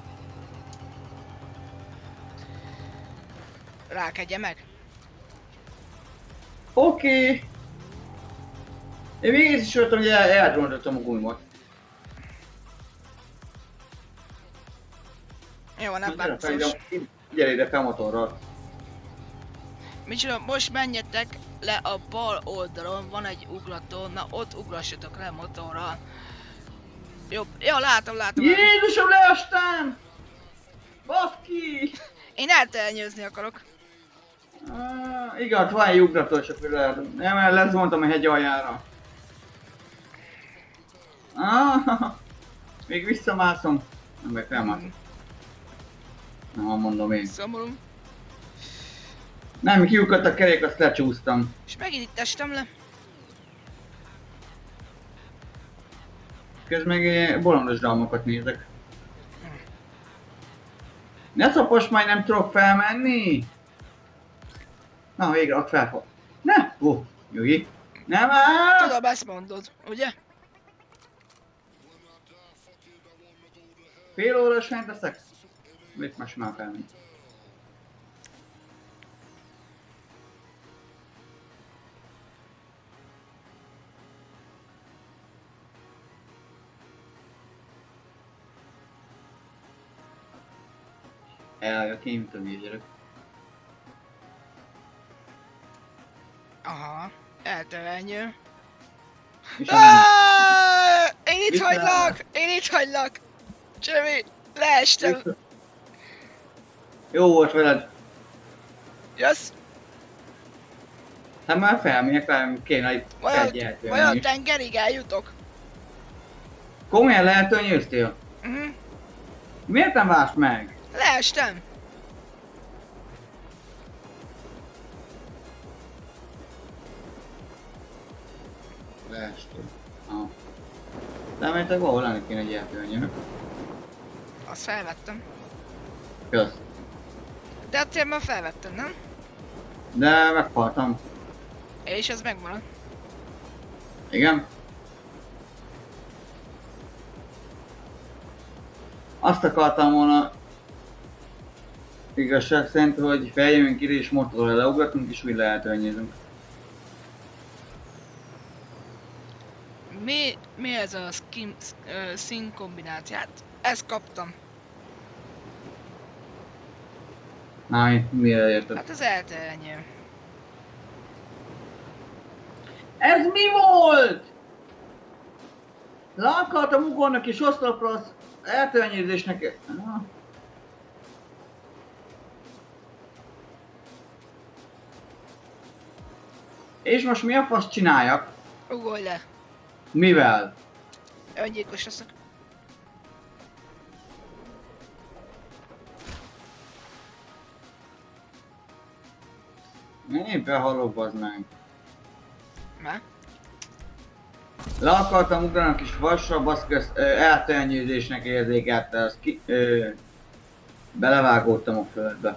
Rákedje meg. Oké. Okay. Én végig is voltam, hogy el, elrontottam a gumimot. Jó, nem gyere, fel bántos. ide, gyere ide fel motorral. Micsoda, most menjetek le a bal oldalon, van egy ugrató, na ott ugrassatok le motorral. Jobb, ja, látom, látom. Jézusom, leestem! Baszki! Én eltelnyőzni akarok. Ah, igaz, van egy ugrató, csak lehet. Nem, lesz mondtam a hegy aljára. Ah, még visszamászom. Nem, meg felmászom. Na, mondom én. Szomorú. Nem, kiukadt a kerék, azt lecsúsztam. És megint itt estem le. Közben meg ilyen bolondos dalmokat nézek. Ne szopos, majd nem tudok felmenni! Na, végre ott felfog. Ne! Ó, Jogi. Nem áll! Tudom, ezt mondod, ugye? Fél órás fent leszek? Mit most már felmenni? Eljövök én, mint a gyerek. Aha, elterenyő. És amíg- Én itt Vissza. hagylak! Én itt hagylak! Semmi, leestem. Jó volt veled. Jössz? Hát már felmegyek, fel kéne itt Vajon, egy vajon is. tengerig eljutok? Komolyan lehet, hogy nyőztél? Mhm. Miért nem válsz meg? Leestem. Leestél. Ah. De mert valahol lenni kéne egy eltőnyőnek. Azt felvettem. Kösz. De azért már felvettem, nem? De meghaltam. És ez megvan. Igen? Azt akartam volna igazság szerint, hogy feljövünk ide és motorra leugratunk és úgy leeltőnyézünk. Mi, mi ez a skin, uh, szín kombináciát? Ezt kaptam. Na, mi- mire érted? Hát az elterenyő. Ez mi volt? Le akartam ugorni kis oszlopra az eltőnyézésnek. Ah. És most mi a fasz csináljak? Ugolj le. Mivel? Öngyilkos leszek. Én behalok, bazd meg. Már? Le akartam ugrani a kis vasra, baszki, ezt eltőnyézésnek érzékelte, azt ki... Ö, belevágódtam a földbe.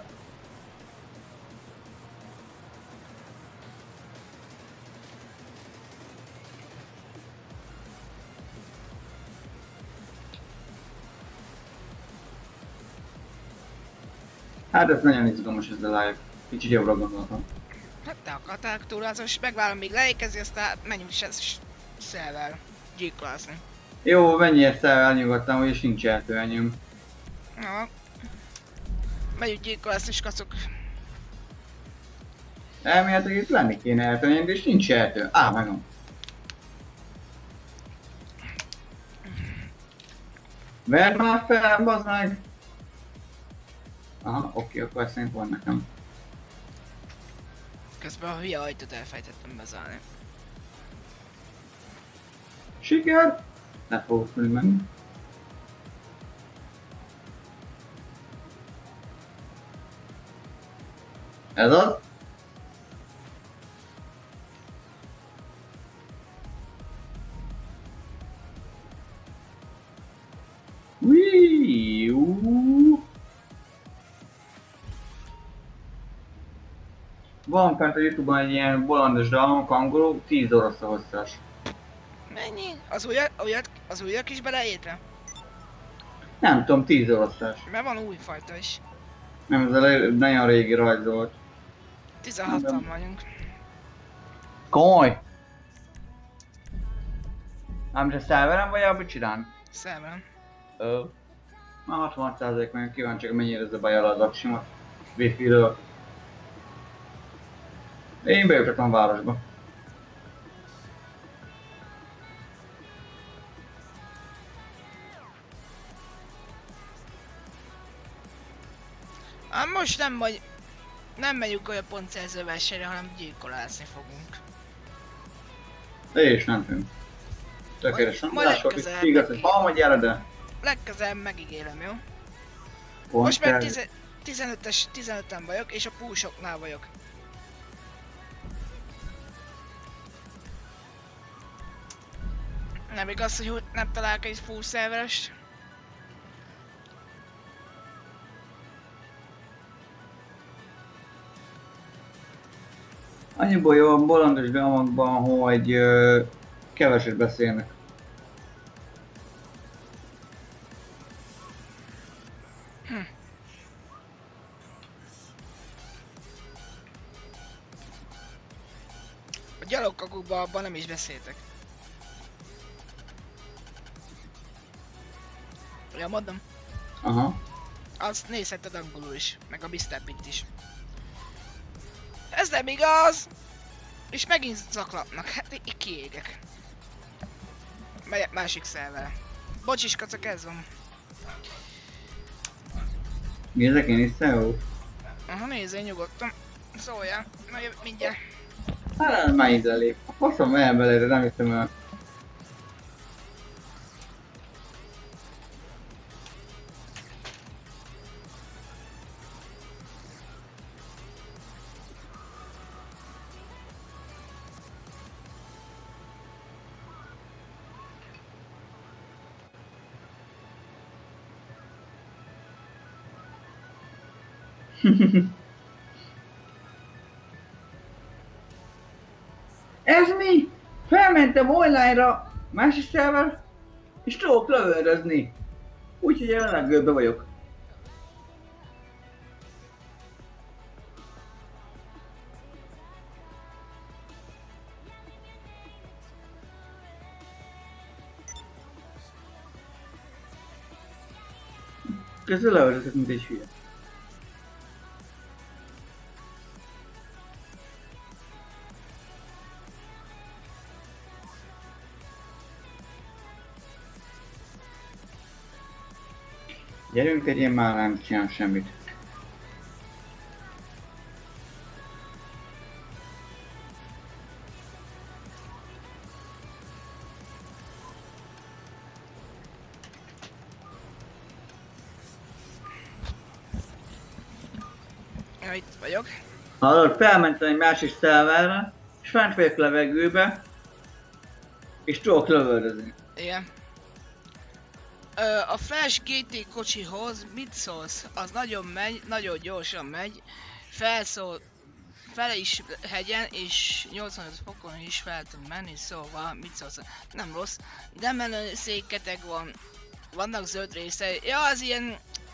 Hát ez nagyon izgalmas ez a live. Kicsit jobbra gondoltam. Hát te akartál túlázni, és megvárom még leékezi, aztán menjünk se szelvel gyilkolászni. Jó, mennyi ezt elnyugodtam, hogy is nincs eltőanyom. Na. Megyünk gyilkolászni, és kacok. Elméletileg itt lenni kéne eltőanyom, de és nincs eltő. Á, megom. Verd már fel, bazd meg! Aha, oké, akkor ezt szerint van nekem. Közben a hülye ajtót elfejtettem bezárni. Siker! Ne fogok tudni menni. Ez az? Wiiiiuu. Van fent a YouTube-on egy ilyen bolondos dalmok, angolul, tíz orosz a hosszas. Mennyi? Az újat, újat, az újak is beleértve? Nem tudom, tíz oroszos. Mert van új fajta is. Nem, ez a le- nagyon régi rajz volt. tizenhatan vagyunk. Komoly! Nem csak szerverem vagy a bicsidán? Szemben. Ö. Már hatvan százalék meg kíváncsiak mennyire ez a baj alatt a sima wifi-ről. Én bejutottam a városba. Hát most nem vagy... Nem megyünk olyan pontszerző versenyre, hanem gyilkolászni fogunk. És nem tűnt. Tökéletesen. Majd Lássuk, legközelebb hogy igaz, hogy neki. harmadjára, de... Legközelebb megígérem, jó? Pont Most már kell. tize- tizenötös, tizenöten vagyok, és a púsoknál vagyok. Nem igaz, hogy nem találok egy full szerverest. Annyiból jó a bolondos gamokban, hogy ö, keveset beszélnek. Hm. A gyalogkakukban abban nem is beszéltek. Ja, mondom. Aha. Azt nézheted angolul is, meg a miszter Beat is. Ez nem igaz! És megint zaklatnak, hát így kiégek. Melyek másik szerver. Bocsis kacak, ez van. Nézzek én is szeó? Aha, nézzél nyugodtan. Szóljál, na jövök mindjárt. Hát már ízelép. A faszom elbelére, nem hiszem el. Ez mi? Felmentem online-ra, másik szerver, és tudok lövöldözni. Úgyhogy én a legőbbe vagyok. Közül lövöldözök, mint egy hülye. Gyerünk, tegyél már, nem csinál semmit. Ja, itt vagyok. Hallod, felmentem egy másik szerverre, és fent vagyok levegőbe, és tudok lövöldözni. Igen. Ö, a Flash gé té kocsihoz mit szólsz? Az nagyon megy, nagyon gyorsan megy. Felszól, fele is hegyen, és nyolcvanöt fokon is fel tud menni, szóval mit szólsz? Nem rossz. De menő széketeg van, vannak zöld részei. Ja, az ilyen...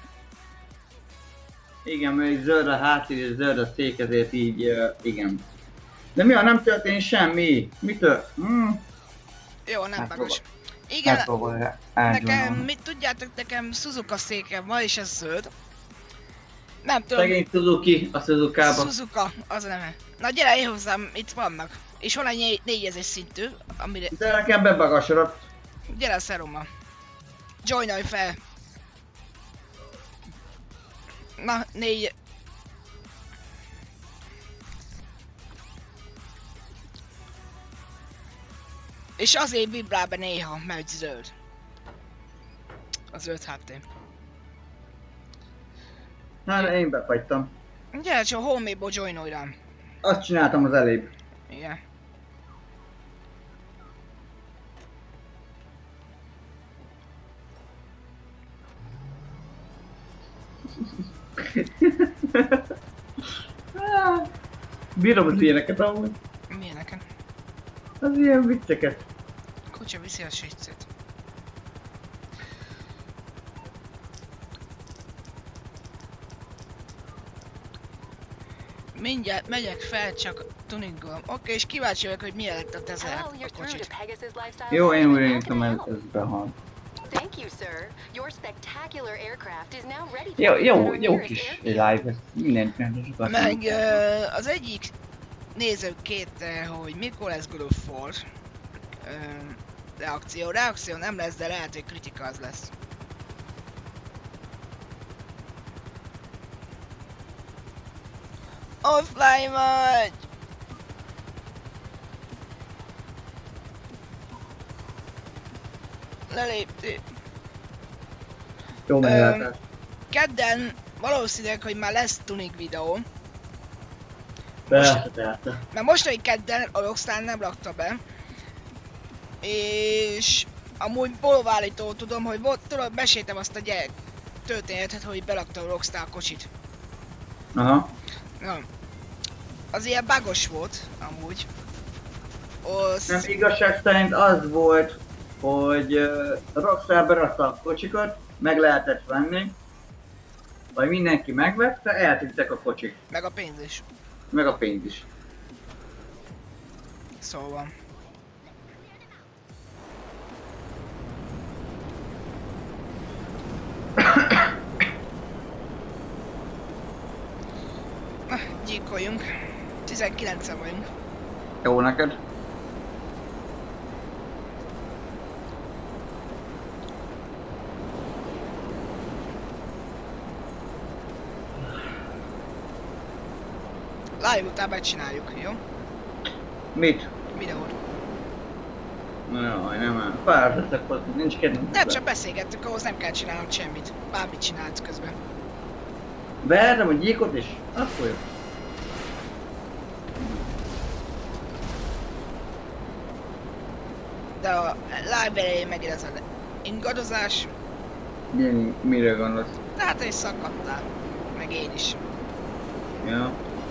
Igen, mert zöld a háttér és zöld a szék, ezért így, uh, igen. De mi, ha nem történik semmi? Mitől? Hmm. Jó, nem Hát bagos. próbál- Igen, Megpróbálja nekem, elgyónulni. mit tudjátok, nekem Suzuka székem van, és ez zöld. Nem tudom. Szegény Suzuki a Suzukába. Suzuka, az a neve. Na gyere én hozzám, itt vannak. És van egy négyezres szintű, amire... De nekem bebagasodott. Gyere a szerommal. Joinolj fel. Na, négy... És azért vibrál be néha, mert zöld. A zöld háttér. Hát én befagytam. Gyere csak a homméból joinolj rám. Azt csináltam az elébb. Igen. Bírom az ilyeneket amúgy. Milyeneken? Az ilyen vicceket. Kutya viszi a sétszét. Mindjárt megyek fel, csak tuningolom. Oké, okay, és kíváncsi vagyok, hogy milyen lett a tezel a kocsit. Jó, én újra nyitom, ez, ez behal. Thank you, sir. Your spectacular aircraft is now ready for Jó, jó, our jó nearest kis airfield. live, ez mindent csináltak. Meg uh, az egyik néző kérte, hogy mikor lesz God of War uh, reakció. Reakció nem lesz, de lehet, hogy kritika az lesz. Offline vagy! Leléptél. Jó meglátás. Kedden valószínűleg, hogy már lesz tuning videó. Persze, persze. Mert most, hogy kedden a Rockstar nem rakta be. És Amúgy polovállító tudom, hogy volt, tudod, meséltem azt a gyerek történetet, hogy belakta a Rockstar a kocsit. Aha. Na. Az ilyen bugos volt, amúgy. Az... Nem, igazság szerint az volt, hogy uh, Rockstar berakta a kocsikat, meg lehetett venni, vagy mindenki megvette, eltűntek a kocsik, Meg a pénz is. meg a pénz is. Szóval. Na, gyíkoljunk. tizenkilencen vagyunk. Jó neked? Live után megcsináljuk, jó? Mit? Videót. Jaj, nem áll. Pár leszek hozzá, nincs kedvem. Nem, csak beszélgettük, ahhoz nem kell csinálnod semmit. Bármit csinálsz közben. Beálltam a gyíkot is? Akkor jó. De a live elején megint ez az ingadozás. Mi, mire gondolsz? Tehát és szakadtál. Meg én is. Ja.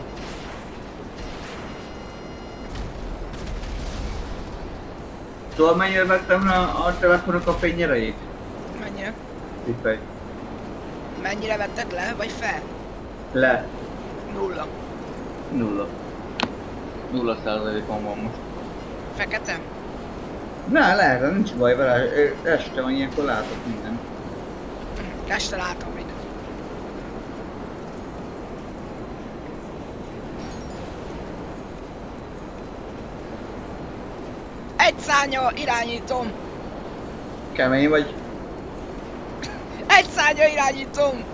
Tudod mennyire vettem le a telefonok a fényereit? Mennyire? Tippelj. Mennyire vetted le, vagy fel? Le. Nulla. Nulla. Nulla százalékon van most. Fekete? Na, lehet, nincs baj vele. Ö, Este van, ilyenkor látok mindent. Hm, este látom mindent. Egy szárnya irányítom! Kemény vagy? Egy szárnya irányítom!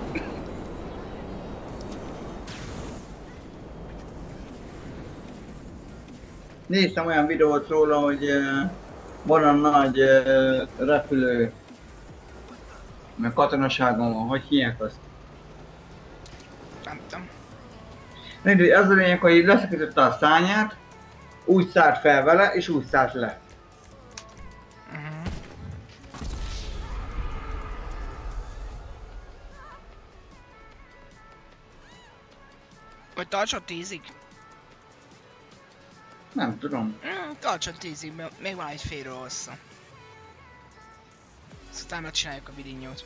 Néztem olyan videót róla, hogy uh, van a nagy uh, repülő, meg katonaságon van, hogy hívják azt? Nem tudom. Mindegy, az a lényeg, hogy leszakította a szárnyát, úgy szállt fel vele, és úgy szállt le. Uh-huh. Hogy tartson tízig? Nem tudom. Mm, tartson tízig, mert még van egy fél óra hossza. Ezt utána csináljuk a vidinyót.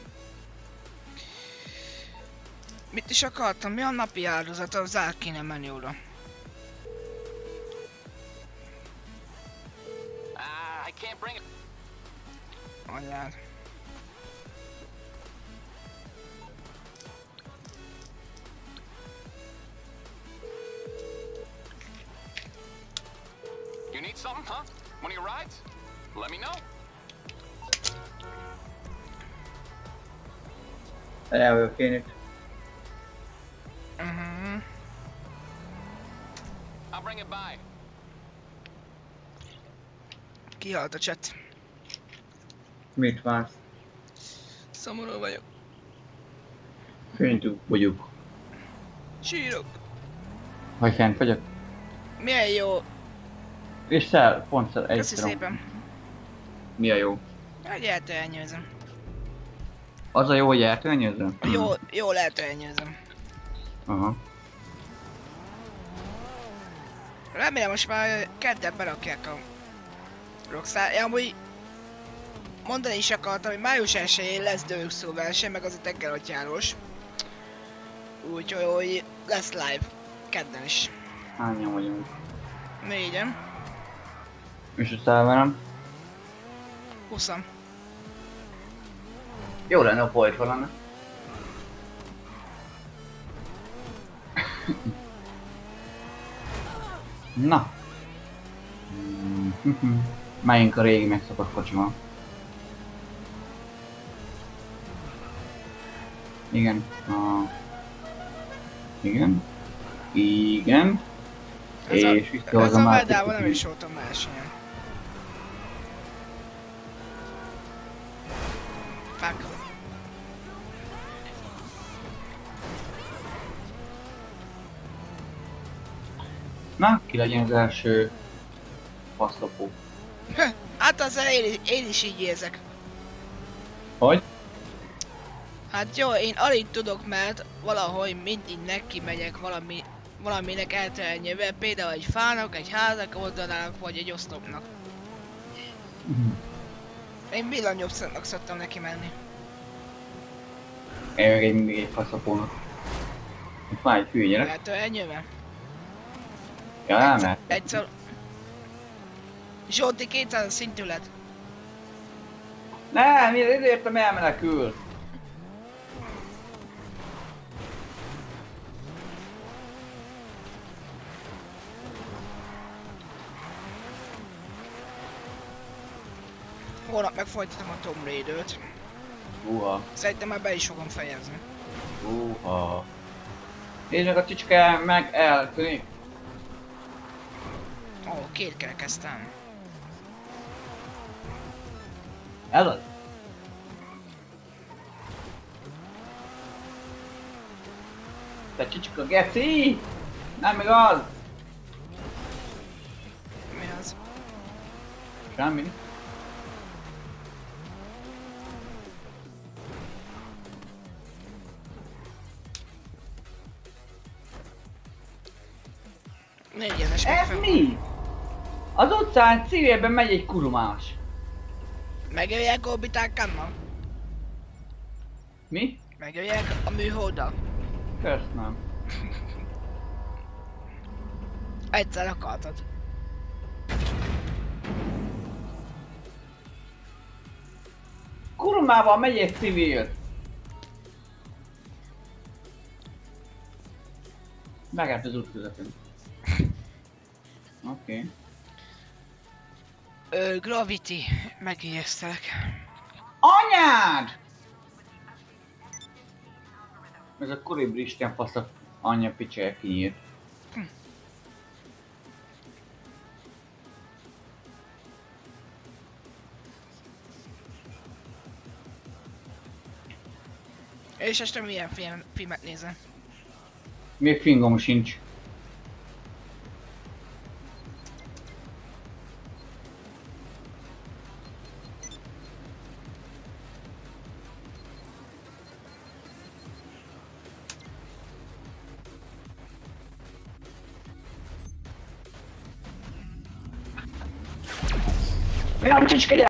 Mit is akartam? Mi a napi áldozat? Az át kéne menni oda. Ah, I can't bring it. Anyád. You need something, huh? One of your rides? Let me know. El vagyok én itt. Uh-huh. I'll bring it by. Kihalt a chat. Mit vársz? Szomorú vagyok. Fénytük vagyok. Sírok. Vagy fent vagyok. Milyen jó. És szel, pont szel, egy Köszi tudom. szépen. Mi a jó? Hát eltölnyőzöm. Az a jó, hogy eltölnyözöm? Jó, jól eltölnyőzöm. Aha. Remélem most már kedden berakják a Rockstar. Ja, amúgy mondani is akartam, hogy május elsején lesz Dőkszó verseny, meg az a tengeralattjárós. Úgyhogy hogy lesz live. Kedden is. Hányan vagyunk? Négyen. És a szerverem? Huszan. Jó lenne, a folyt valami. Na. Melyünk a régi megszokott kocsival. Igen. A... Igen. Igen. Ez a, És visszahozom ez a már Verdával nem kicsit. is voltam versenyen. Fuck. Na, ki legyen az első faszlopó. Hát az én, én is így érzek. Hogy? Hát jó, én alig tudok, mert valahogy mindig neki megyek valami, valaminek elterjedve, például egy fának, egy házak oldalának, vagy egy oszlopnak. Én villanyobszatnak szoktam neki menni. Én meg egy mindig egy faszapónak. Itt már egy hülye gyerek. Hát elnyőve. Ja, nem lehet. Egyszer... Zsolti kétszáz szintű lett. Nem, miért értem elmenekül? Holnap meg folytatom a Tomb Raider-t. Uha, Szerintem már be is fogom fejezni. uha. Nézd meg a csicske, meg eltűnik. Ó, két kerekeztem. Ez az? Te csicska geci! Nem igaz! Mi az? Semmi. Négyezes Ez megfelelő. mi? Az utcán szívében megy egy kurumás. Megölják orbitákámmal? Mi? Megölják a műholddal? Köszönöm. Egyszer akartad. Kurumával megy egy civil. Megállt az út közepén. Oké. Okay. Ö, Gravity. Megijesztelek. Anyád! Ez a kolibri isten fasz a anyja picsája kinyírt. Hm. És este milyen film, filmet nézel? Még fingom sincs. Mi a csicske?